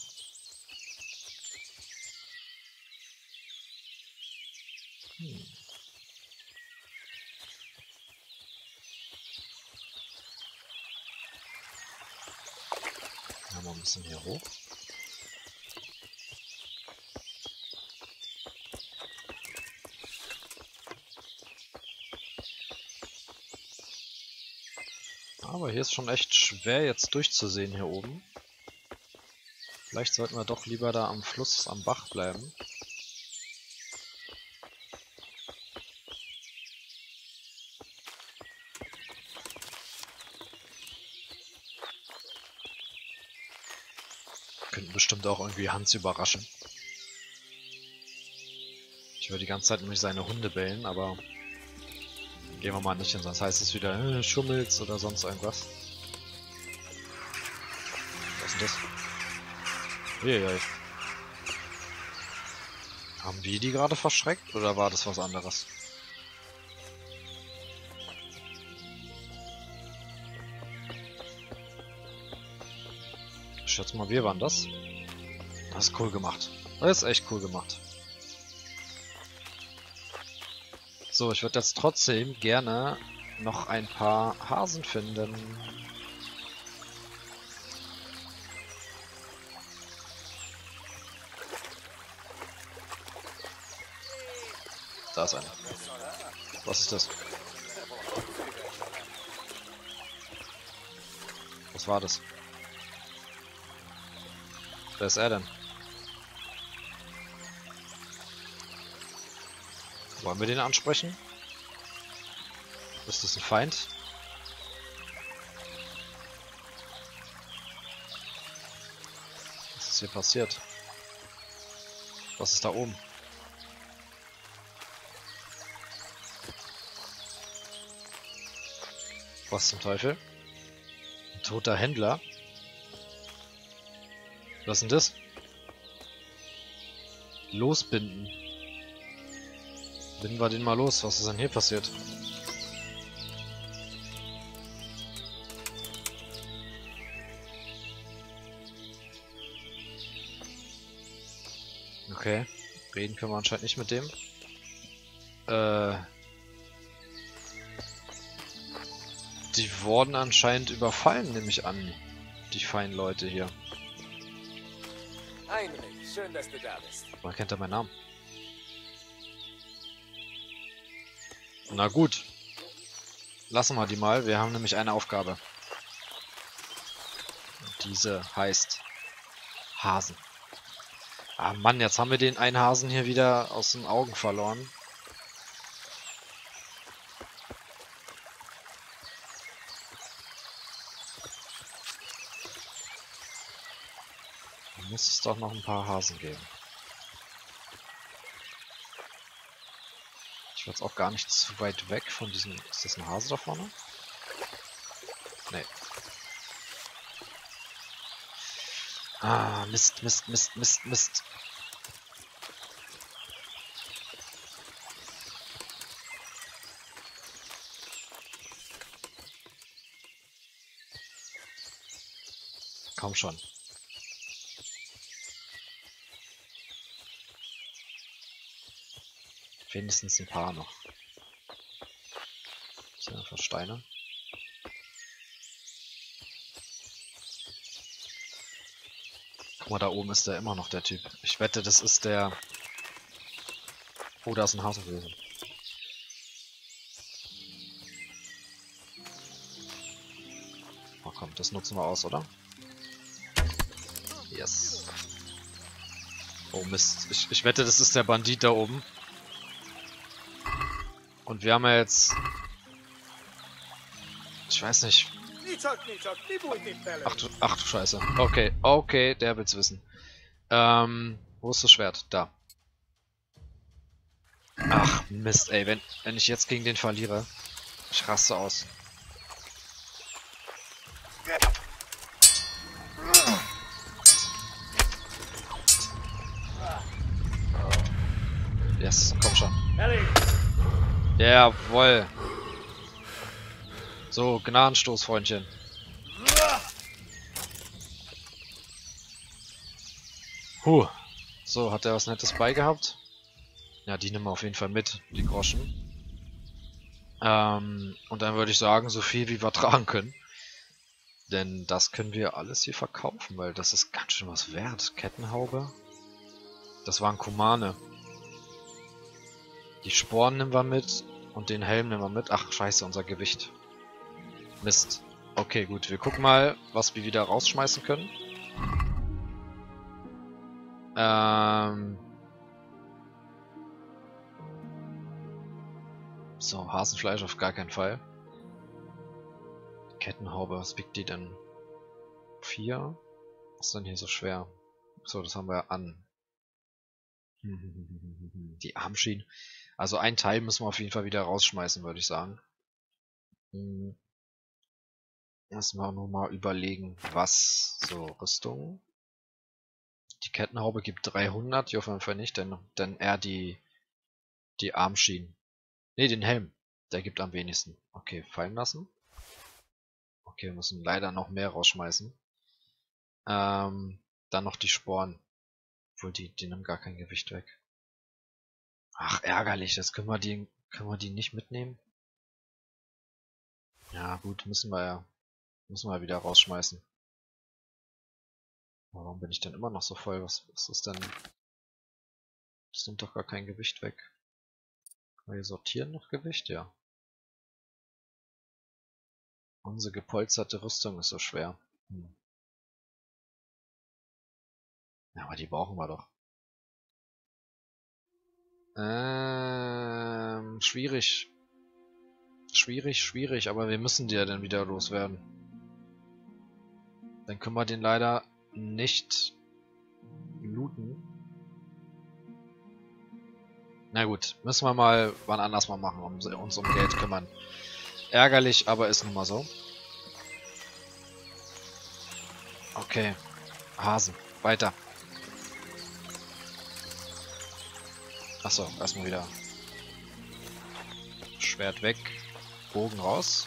Hm. Mal ein bisschen hier hoch. Aber hier ist schon echt schwer jetzt durchzusehen hier oben. Vielleicht sollten wir doch lieber da am Fluss, am Bach bleiben. Könnten bestimmt auch irgendwie Hans überraschen. Ich will die ganze Zeit nämlich seine Hunde bellen, aber gehen wir mal nicht hin, sonst heißt es wieder äh, Schummels oder sonst irgendwas. Was ist denn das? Uiuiui. Haben wir die gerade verschreckt oder war das was anderes? Ich schätze mal, wir waren das. Das ist cool gemacht. Das ist echt cool gemacht. So, ich würde jetzt trotzdem gerne noch ein paar Hasen finden. Da ist einer. Was ist das? Was war das? Wer ist er denn? Wollen wir den ansprechen? Ist das ein Feind? Was ist hier passiert? Was ist da oben? Was zum Teufel? Ein toter Händler? Was ist denn das? Losbinden. Binden wir den mal los. Was ist denn hier passiert? Okay. Reden können wir anscheinend nicht mit dem. Äh... Die wurden anscheinend überfallen, nehme ich an. Die feinen Leute hier. Heinrich, schön, dass du da bist. Man kennt ja meinen Namen. Na gut. Lassen wir die mal. Wir haben nämlich eine Aufgabe. Und diese heißt Hasen. Ah Mann, jetzt haben wir den einen Hasen hier wieder aus den Augen verloren. Da muss es doch noch ein paar Hasen geben. Jetzt auch gar nicht zu weit weg von diesem... Ist das ein Hase da vorne? Nee. Ah, Mist, Mist, Mist, Mist, Mist. Komm schon. Wenigstens ein paar noch. Das sind einfach Steine. Guck mal, da oben ist der immer noch, der Typ. Ich wette, das ist der... Oh, da ist ein Hase gewesen. Oh komm, das nutzen wir aus, oder? Yes. Oh Mist. Ich, ich wette, das ist der Bandit da oben. Und wir haben ja jetzt... Ich weiß nicht. Ach du, ach du Scheiße. Okay, okay, der will's wissen. Ähm, wo ist das Schwert? Da. Ach Mist, ey, wenn, wenn ich jetzt gegen den verliere, ich raste aus. Yes, komm schon. Jawohl. So, Gnadenstoß, Freundchen. Huh. So, hat er was Nettes bei gehabt? Ja, die nehmen wir auf jeden Fall mit, die Groschen. Ähm, und dann würde ich sagen, so viel wie wir tragen können. Denn das können wir alles hier verkaufen, weil das ist ganz schön was wert. Kettenhaube. Das waren Kumane. Die Sporen nehmen wir mit und den Helm nehmen wir mit. Ach, scheiße, unser Gewicht. Mist. Okay, gut. Wir gucken mal, was wir wieder rausschmeißen können. Ähm... So, Hasenfleisch auf gar keinen Fall. Kettenhaube, was wiegt die denn? Vier? Was ist denn hier so schwer? So, das haben wir an. Die Armschienen. Also ein Teil müssen wir auf jeden Fall wieder rausschmeißen, würde ich sagen. Lass mal nur mal überlegen, was. So, Rüstung. Die Kettenhaube gibt dreihundert, die auf jeden Fall nicht, denn, denn eher die, die Armschienen. Ne, den Helm. Der gibt am wenigsten. Okay, fallen lassen. Okay, wir müssen leider noch mehr rausschmeißen. Ähm, dann noch die Sporen. Obwohl, die, die nehmen gar kein Gewicht weg. Ach, ärgerlich. Das können wir die, können wir die nicht mitnehmen? Ja, gut, müssen wir ja. Müssen wir wieder rausschmeißen. Warum bin ich denn immer noch so voll? Was, was ist denn? Das nimmt doch gar kein Gewicht weg. Können wir hier sortieren noch Gewicht? Ja. Unsere gepolsterte Rüstung ist so schwer. Hm. Ja, aber die brauchen wir doch. Ähm, schwierig. Schwierig, schwierig, aber wir müssen die ja dann wieder loswerden. Dann können wir den leider nicht looten. Na gut, müssen wir mal wann anders mal machen, um uns um Geld kümmern. Ärgerlich, aber ist nun mal so. Okay. Hasen. Weiter. Achso, erstmal wieder. Schwert weg. Bogen raus.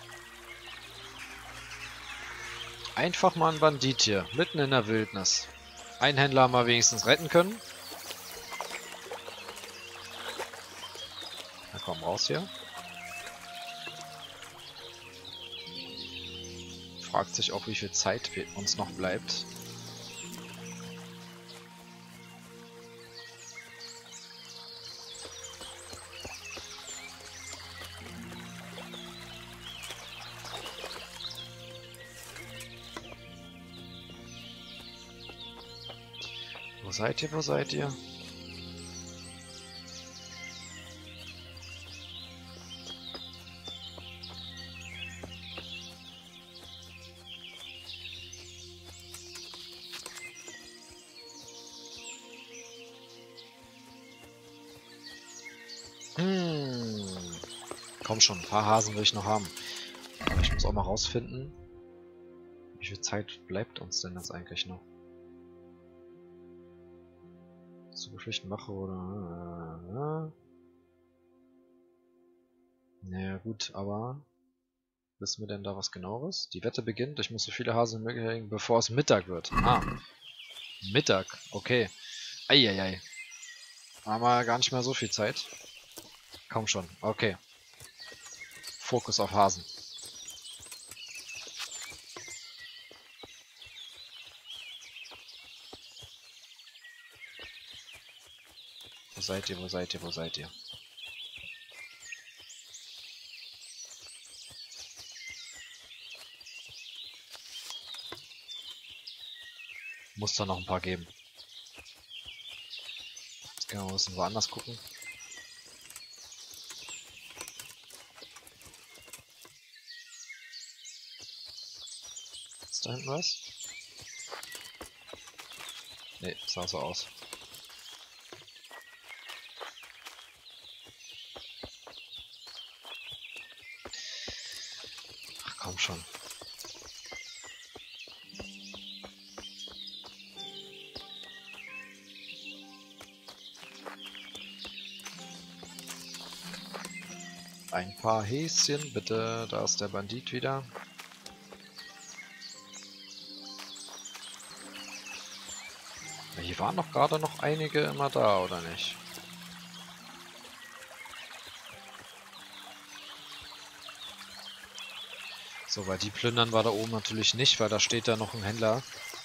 Einfach mal ein Bandit hier. Mitten in der Wildnis. Ein Händler haben wir wenigstens retten können. Na komm, raus hier. Fragt sich auch, wie viel Zeit uns noch bleibt. Wo seid ihr? Wo seid ihr? Hm. Komm schon, ein paar Hasen will ich noch haben. Aber ich muss auch mal rausfinden, wie viel Zeit bleibt uns denn jetzt eigentlich noch? Zu befürchten Wache oder... Naja gut, aber... Wissen wir denn da was genaueres? Die Wette beginnt, ich muss so viele Hasen wie möglich erlegen, bevor es Mittag wird. Ah, Mittag, okay. Eieiei. Haben wir gar nicht mehr so viel Zeit. Komm schon, okay. Fokus auf Hasen. Wo seid ihr, wo seid ihr, wo seid ihr? Muss da noch ein paar geben. Jetzt können wir ein bisschen woanders gucken. Ist da hinten was? Ne, sah so aus. Ach komm schon. Ein paar Häschen, bitte. Da ist der Bandit wieder. Hier waren doch gerade noch einige immer da, oder nicht? So, weil die plündern war da oben natürlich nicht, weil da steht ja noch ein Händler.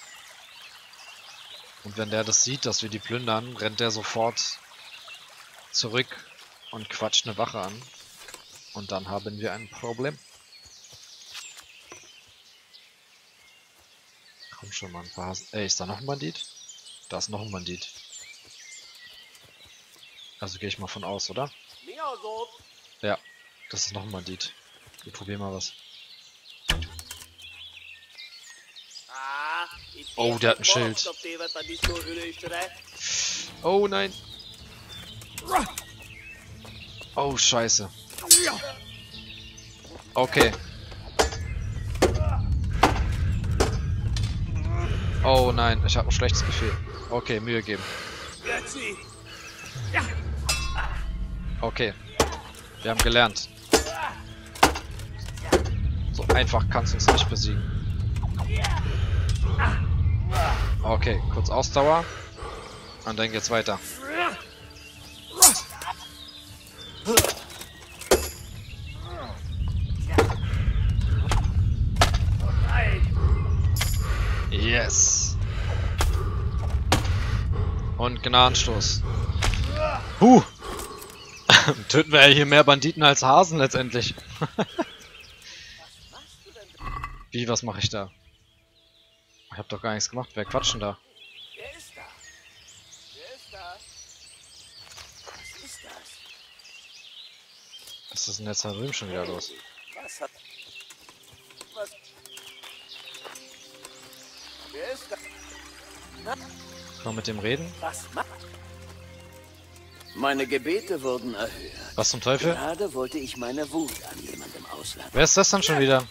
Und wenn der das sieht, dass wir die plündern, rennt der sofort zurück und quatscht eine Wache an. Und dann haben wir ein Problem. Komm schon mal ein paar Hasen. Ey, ist da noch ein Bandit? Da ist noch ein Bandit. Also gehe ich mal von aus, oder? Ja, das ist noch ein Bandit. Wir probieren mal was. Oh, der hat ein Schild. Oh nein. Oh, scheiße. Okay. Oh nein, ich habe ein schlechtes Gefühl. Okay, Mühe geben. Okay. Wir haben gelernt. So einfach kannst du uns nicht besiegen. Okay, kurz Ausdauer. Und dann geht's weiter. Yes. Und Gnadenstoß. Huh. Töten wir ja hier mehr Banditen als Hasen letztendlich. Wie, was mache ich da? Ich hab doch gar nichts gemacht. Wer quatscht denn da? Wer ist da? Wer ist da? Was ist das? Was ist denn jetzt da drüben schon wieder los? Was hat... Was... Wer ist da? Na? Kann man mit dem reden? Was macht? Meine Gebete wurden erhört. Was zum Teufel? Gerade wollte ich meine Wut an jemandem auslassen. Wer ist das denn schon wieder?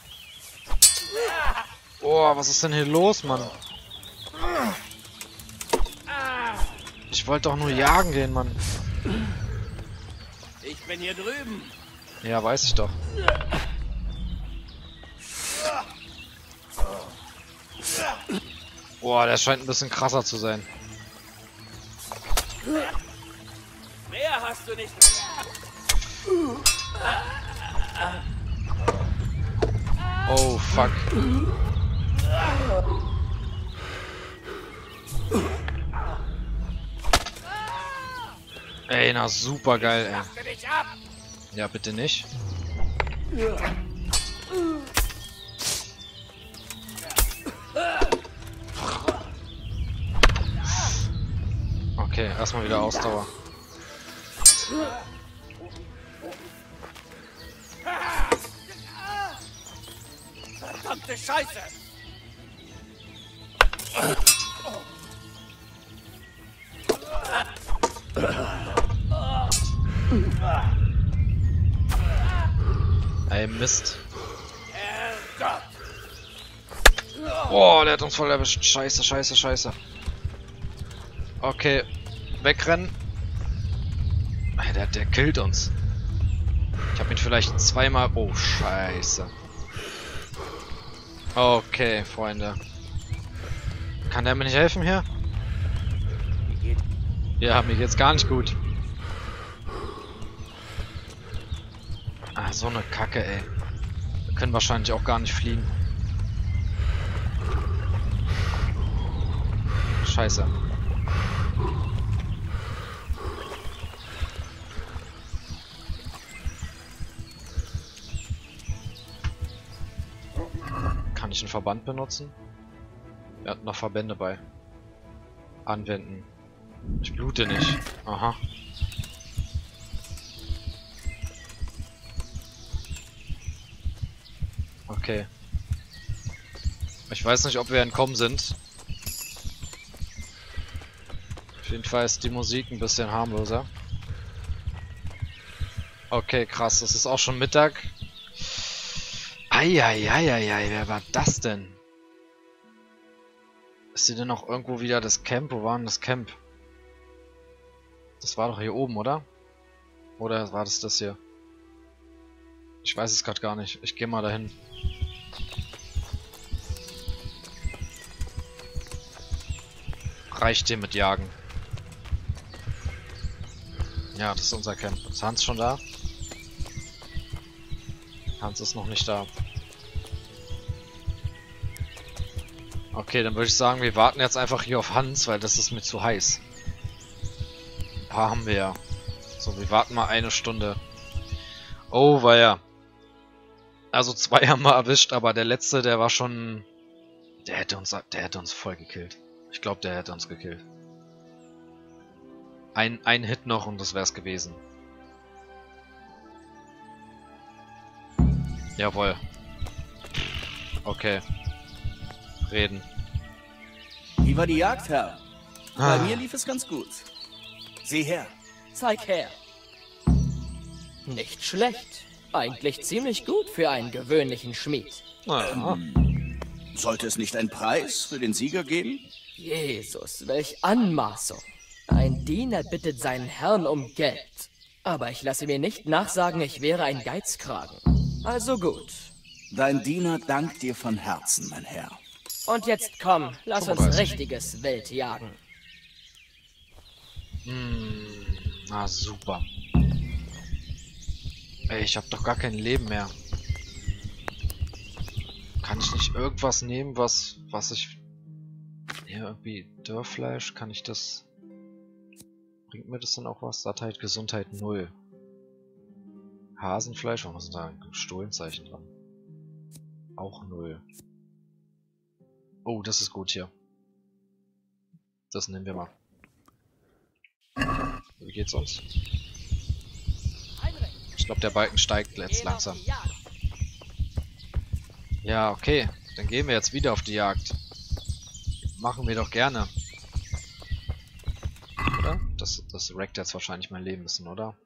Oh, was ist denn hier los, Mann? Ich wollte doch nur jagen gehen, Mann. Ich bin hier drüben. Ja, weiß ich doch. Boah, der scheint ein bisschen krasser zu sein. Mehr hast du nicht. Oh, fuck. Ey, na super geil, ey. Ja, bitte nicht. Okay, erstmal wieder Ausdauer. Verdammte Scheiße! Ey, Mist. Oh, der hat uns voll erwischt. Scheiße, scheiße, scheiße. Okay. Wegrennen. Der, der killt uns. Ich habe ihn vielleicht zweimal... Oh, scheiße. Okay, Freunde. Kann der mir nicht helfen hier? Ja, mir geht's gar nicht gut. Ah, so eine Kacke, ey. Wir können wahrscheinlich auch gar nicht fliehen. Scheiße. Kann ich einen Verband benutzen? Er hat noch Verbände bei. Anwenden. Ich blute nicht. Aha. Okay. Ich weiß nicht, ob wir entkommen sind. Auf jeden Fall ist die Musik ein bisschen harmloser. Okay, krass. Es ist auch schon Mittag. Eieieiei, wer war das denn? Ist hier denn noch irgendwo wieder das Camp? Wo war denn das Camp? Das war doch hier oben, oder? Oder war das das hier? Ich weiß es gerade gar nicht. Ich gehe mal dahin. Reicht dem mit Jagen. Ja, das ist unser Camp. Ist Hans schon da? Hans ist noch nicht da. Okay, dann würde ich sagen, wir warten jetzt einfach hier auf Hans, weil das ist mir zu heiß. Ein paar haben wir ja. So, wir warten mal eine Stunde. Oh, war ja. Also zwei haben wir erwischt, aber der letzte, der war schon... Der hätte uns, der hätte uns voll gekillt. Ich glaube, der hätte uns gekillt. Ein, ein Hit noch und das wär's gewesen. Jawohl. Okay. Reden. Wie war die Jagd, Herr? Bei Ah. mir lief es ganz gut. Sieh her. Zeig her. Nicht schlecht. Eigentlich ziemlich gut für einen gewöhnlichen Schmied. Ah. Ähm, sollte es nicht einen Preis für den Sieger geben? Jesus, welch Anmaßung. Ein Diener bittet seinen Herrn um Geld. Aber ich lasse mir nicht nachsagen, ich wäre ein Geizkragen. Also gut. Dein Diener dankt dir von Herzen, mein Herr. Und jetzt komm, lass uns richtiges Wild jagen. Hm, na super. Ey, ich hab doch gar kein Leben mehr. Kann ich nicht irgendwas nehmen, was, was ich... Hier irgendwie Dörrfleisch, kann ich das... Bringt mir das dann auch was? Sattheit, Gesundheit null. Hasenfleisch, warum ist da ein Stohlenzeichen dran? Auch null. Oh, das ist gut hier. Das nehmen wir mal. Wie geht's uns? Ich glaube, der Balken steigt jetzt langsam. Ja, okay. Dann gehen wir jetzt wieder auf die Jagd. Machen wir doch gerne. Oder? Das, das wreckt jetzt wahrscheinlich mein Leben ein bisschen, oder?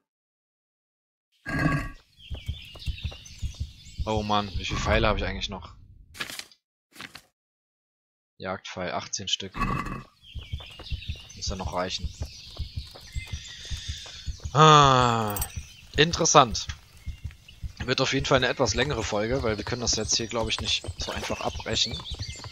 Oh Mann, wie viele Pfeile habe ich eigentlich noch? Jagdpfeil, achtzehn Stück. Muss ja noch reichen. Ah, interessant. Wird auf jeden Fall eine etwas längere Folge, weil wir können das jetzt hier, glaube ich, nicht so einfach abbrechen.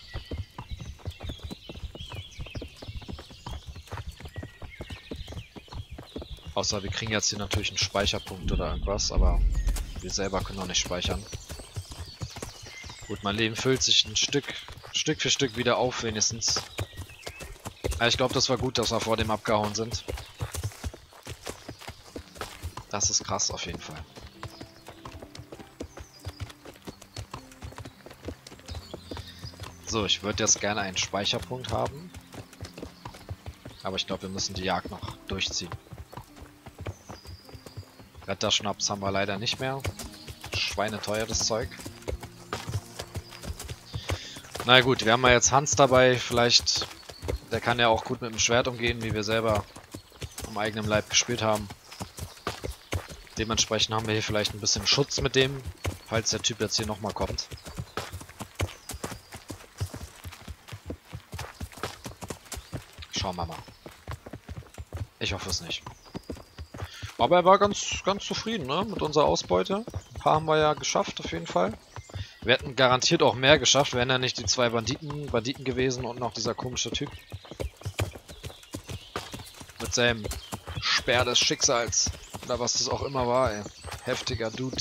Außer wir kriegen jetzt hier natürlich einen Speicherpunkt oder irgendwas, aber wir selber können noch nicht speichern. Gut, mein Leben füllt sich ein Stück, Stück für Stück wieder auf, wenigstens. Aber ich glaube, das war gut, dass wir vor dem abgehauen sind. Das ist krass auf jeden Fall. So, ich würde jetzt gerne einen Speicherpunkt haben. Aber ich glaube, wir müssen die Jagd noch durchziehen. Retterschnaps haben wir leider nicht mehr. Schweineteuer das Zeug. Na gut, wir haben ja jetzt Hans dabei. Vielleicht, der kann ja auch gut mit dem Schwert umgehen, wie wir selber am eigenen Leib gespielt haben. Dementsprechend haben wir hier vielleicht ein bisschen Schutz mit dem. Falls der Typ jetzt hier nochmal kommt. Schauen wir mal. Ich hoffe es nicht. Aber er war ganz, ganz zufrieden, ne? Mit unserer Ausbeute. Ein paar haben wir ja geschafft, auf jeden Fall. Wir hätten garantiert auch mehr geschafft, wären ja nicht die zwei Banditen, Banditen gewesen und noch dieser komische Typ. Mit seinem Speer des Schicksals. Oder was das auch immer war, ey. Heftiger Dude.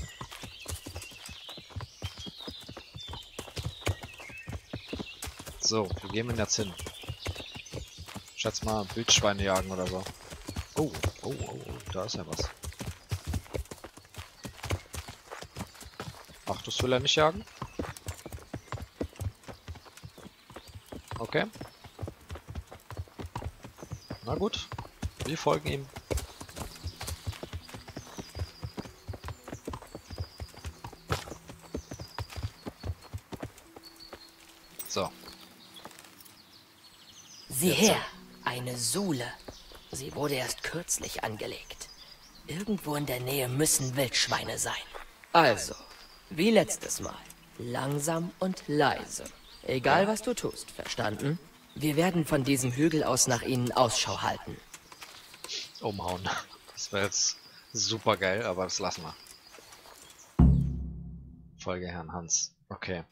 So, wo gehen wir denn jetzt hin? Schätz mal, Wildschweine jagen oder so. Oh, oh, oh, oh, da ist ja was. Ach, das will er nicht jagen? Okay. Na gut, wir folgen ihm. So. Sieh her, eine Sule. Sie wurde erst kürzlich angelegt. Irgendwo in der Nähe müssen Wildschweine sein. Also, wie letztes Mal. Langsam und leise. Egal, was du tust, verstanden? Wir werden von diesem Hügel aus nach ihnen Ausschau halten. Umhauen. Das wäre jetzt super geil, aber das lassen wir. Folge Herrn Hans. Okay.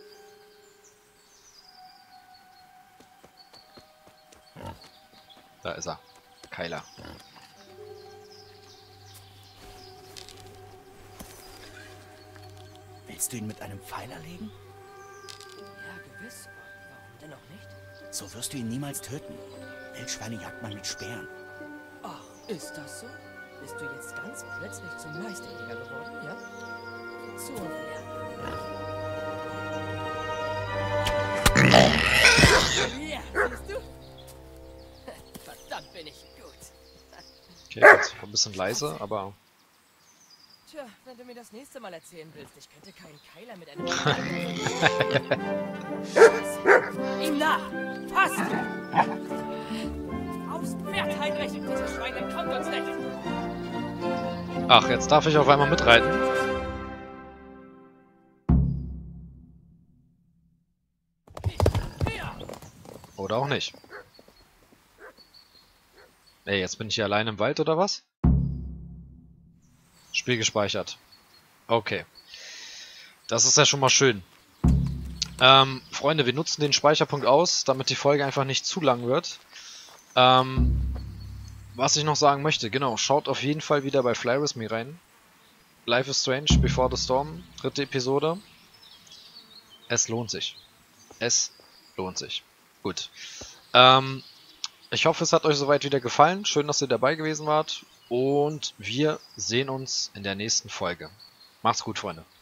Da ist er. Keiler. Willst du ihn mit einem Pfeil erlegen? Ja, gewiss. Warum denn auch nicht? So wirst du ihn niemals töten. Wildschweine jagt man mit Speeren. Ach, ist das so? Bist du jetzt ganz plötzlich zum Meisterjäger geworden, ja? So ja. Ja, siehst du? Verdammt bin ich gut. Okay, jetzt ein bisschen leise, aber... Tja, wenn du mir das nächste Mal erzählen willst, ich könnte keinen Keiler mit einem... Ihm nach! Fast! Aufs Pferd, Heinrich! Dieses Schwein entkommt uns nicht! Ach, jetzt darf ich auf einmal mitreiten. Oder auch nicht. Ey, jetzt bin ich hier allein im Wald, oder was? Spiel gespeichert. Okay. Das ist ja schon mal schön. Ähm, Freunde, wir nutzen den Speicherpunkt aus, damit die Folge einfach nicht zu lang wird. Ähm, was ich noch sagen möchte, genau, schaut auf jeden Fall wieder bei Fly With Me rein. Life is Strange Before the Storm, dritte Episode. Es lohnt sich. Es lohnt sich. Gut. Ähm, ich hoffe, es hat euch soweit wieder gefallen. Schön, dass ihr dabei gewesen wart. Und wir sehen uns in der nächsten Folge. Macht's gut, Freunde.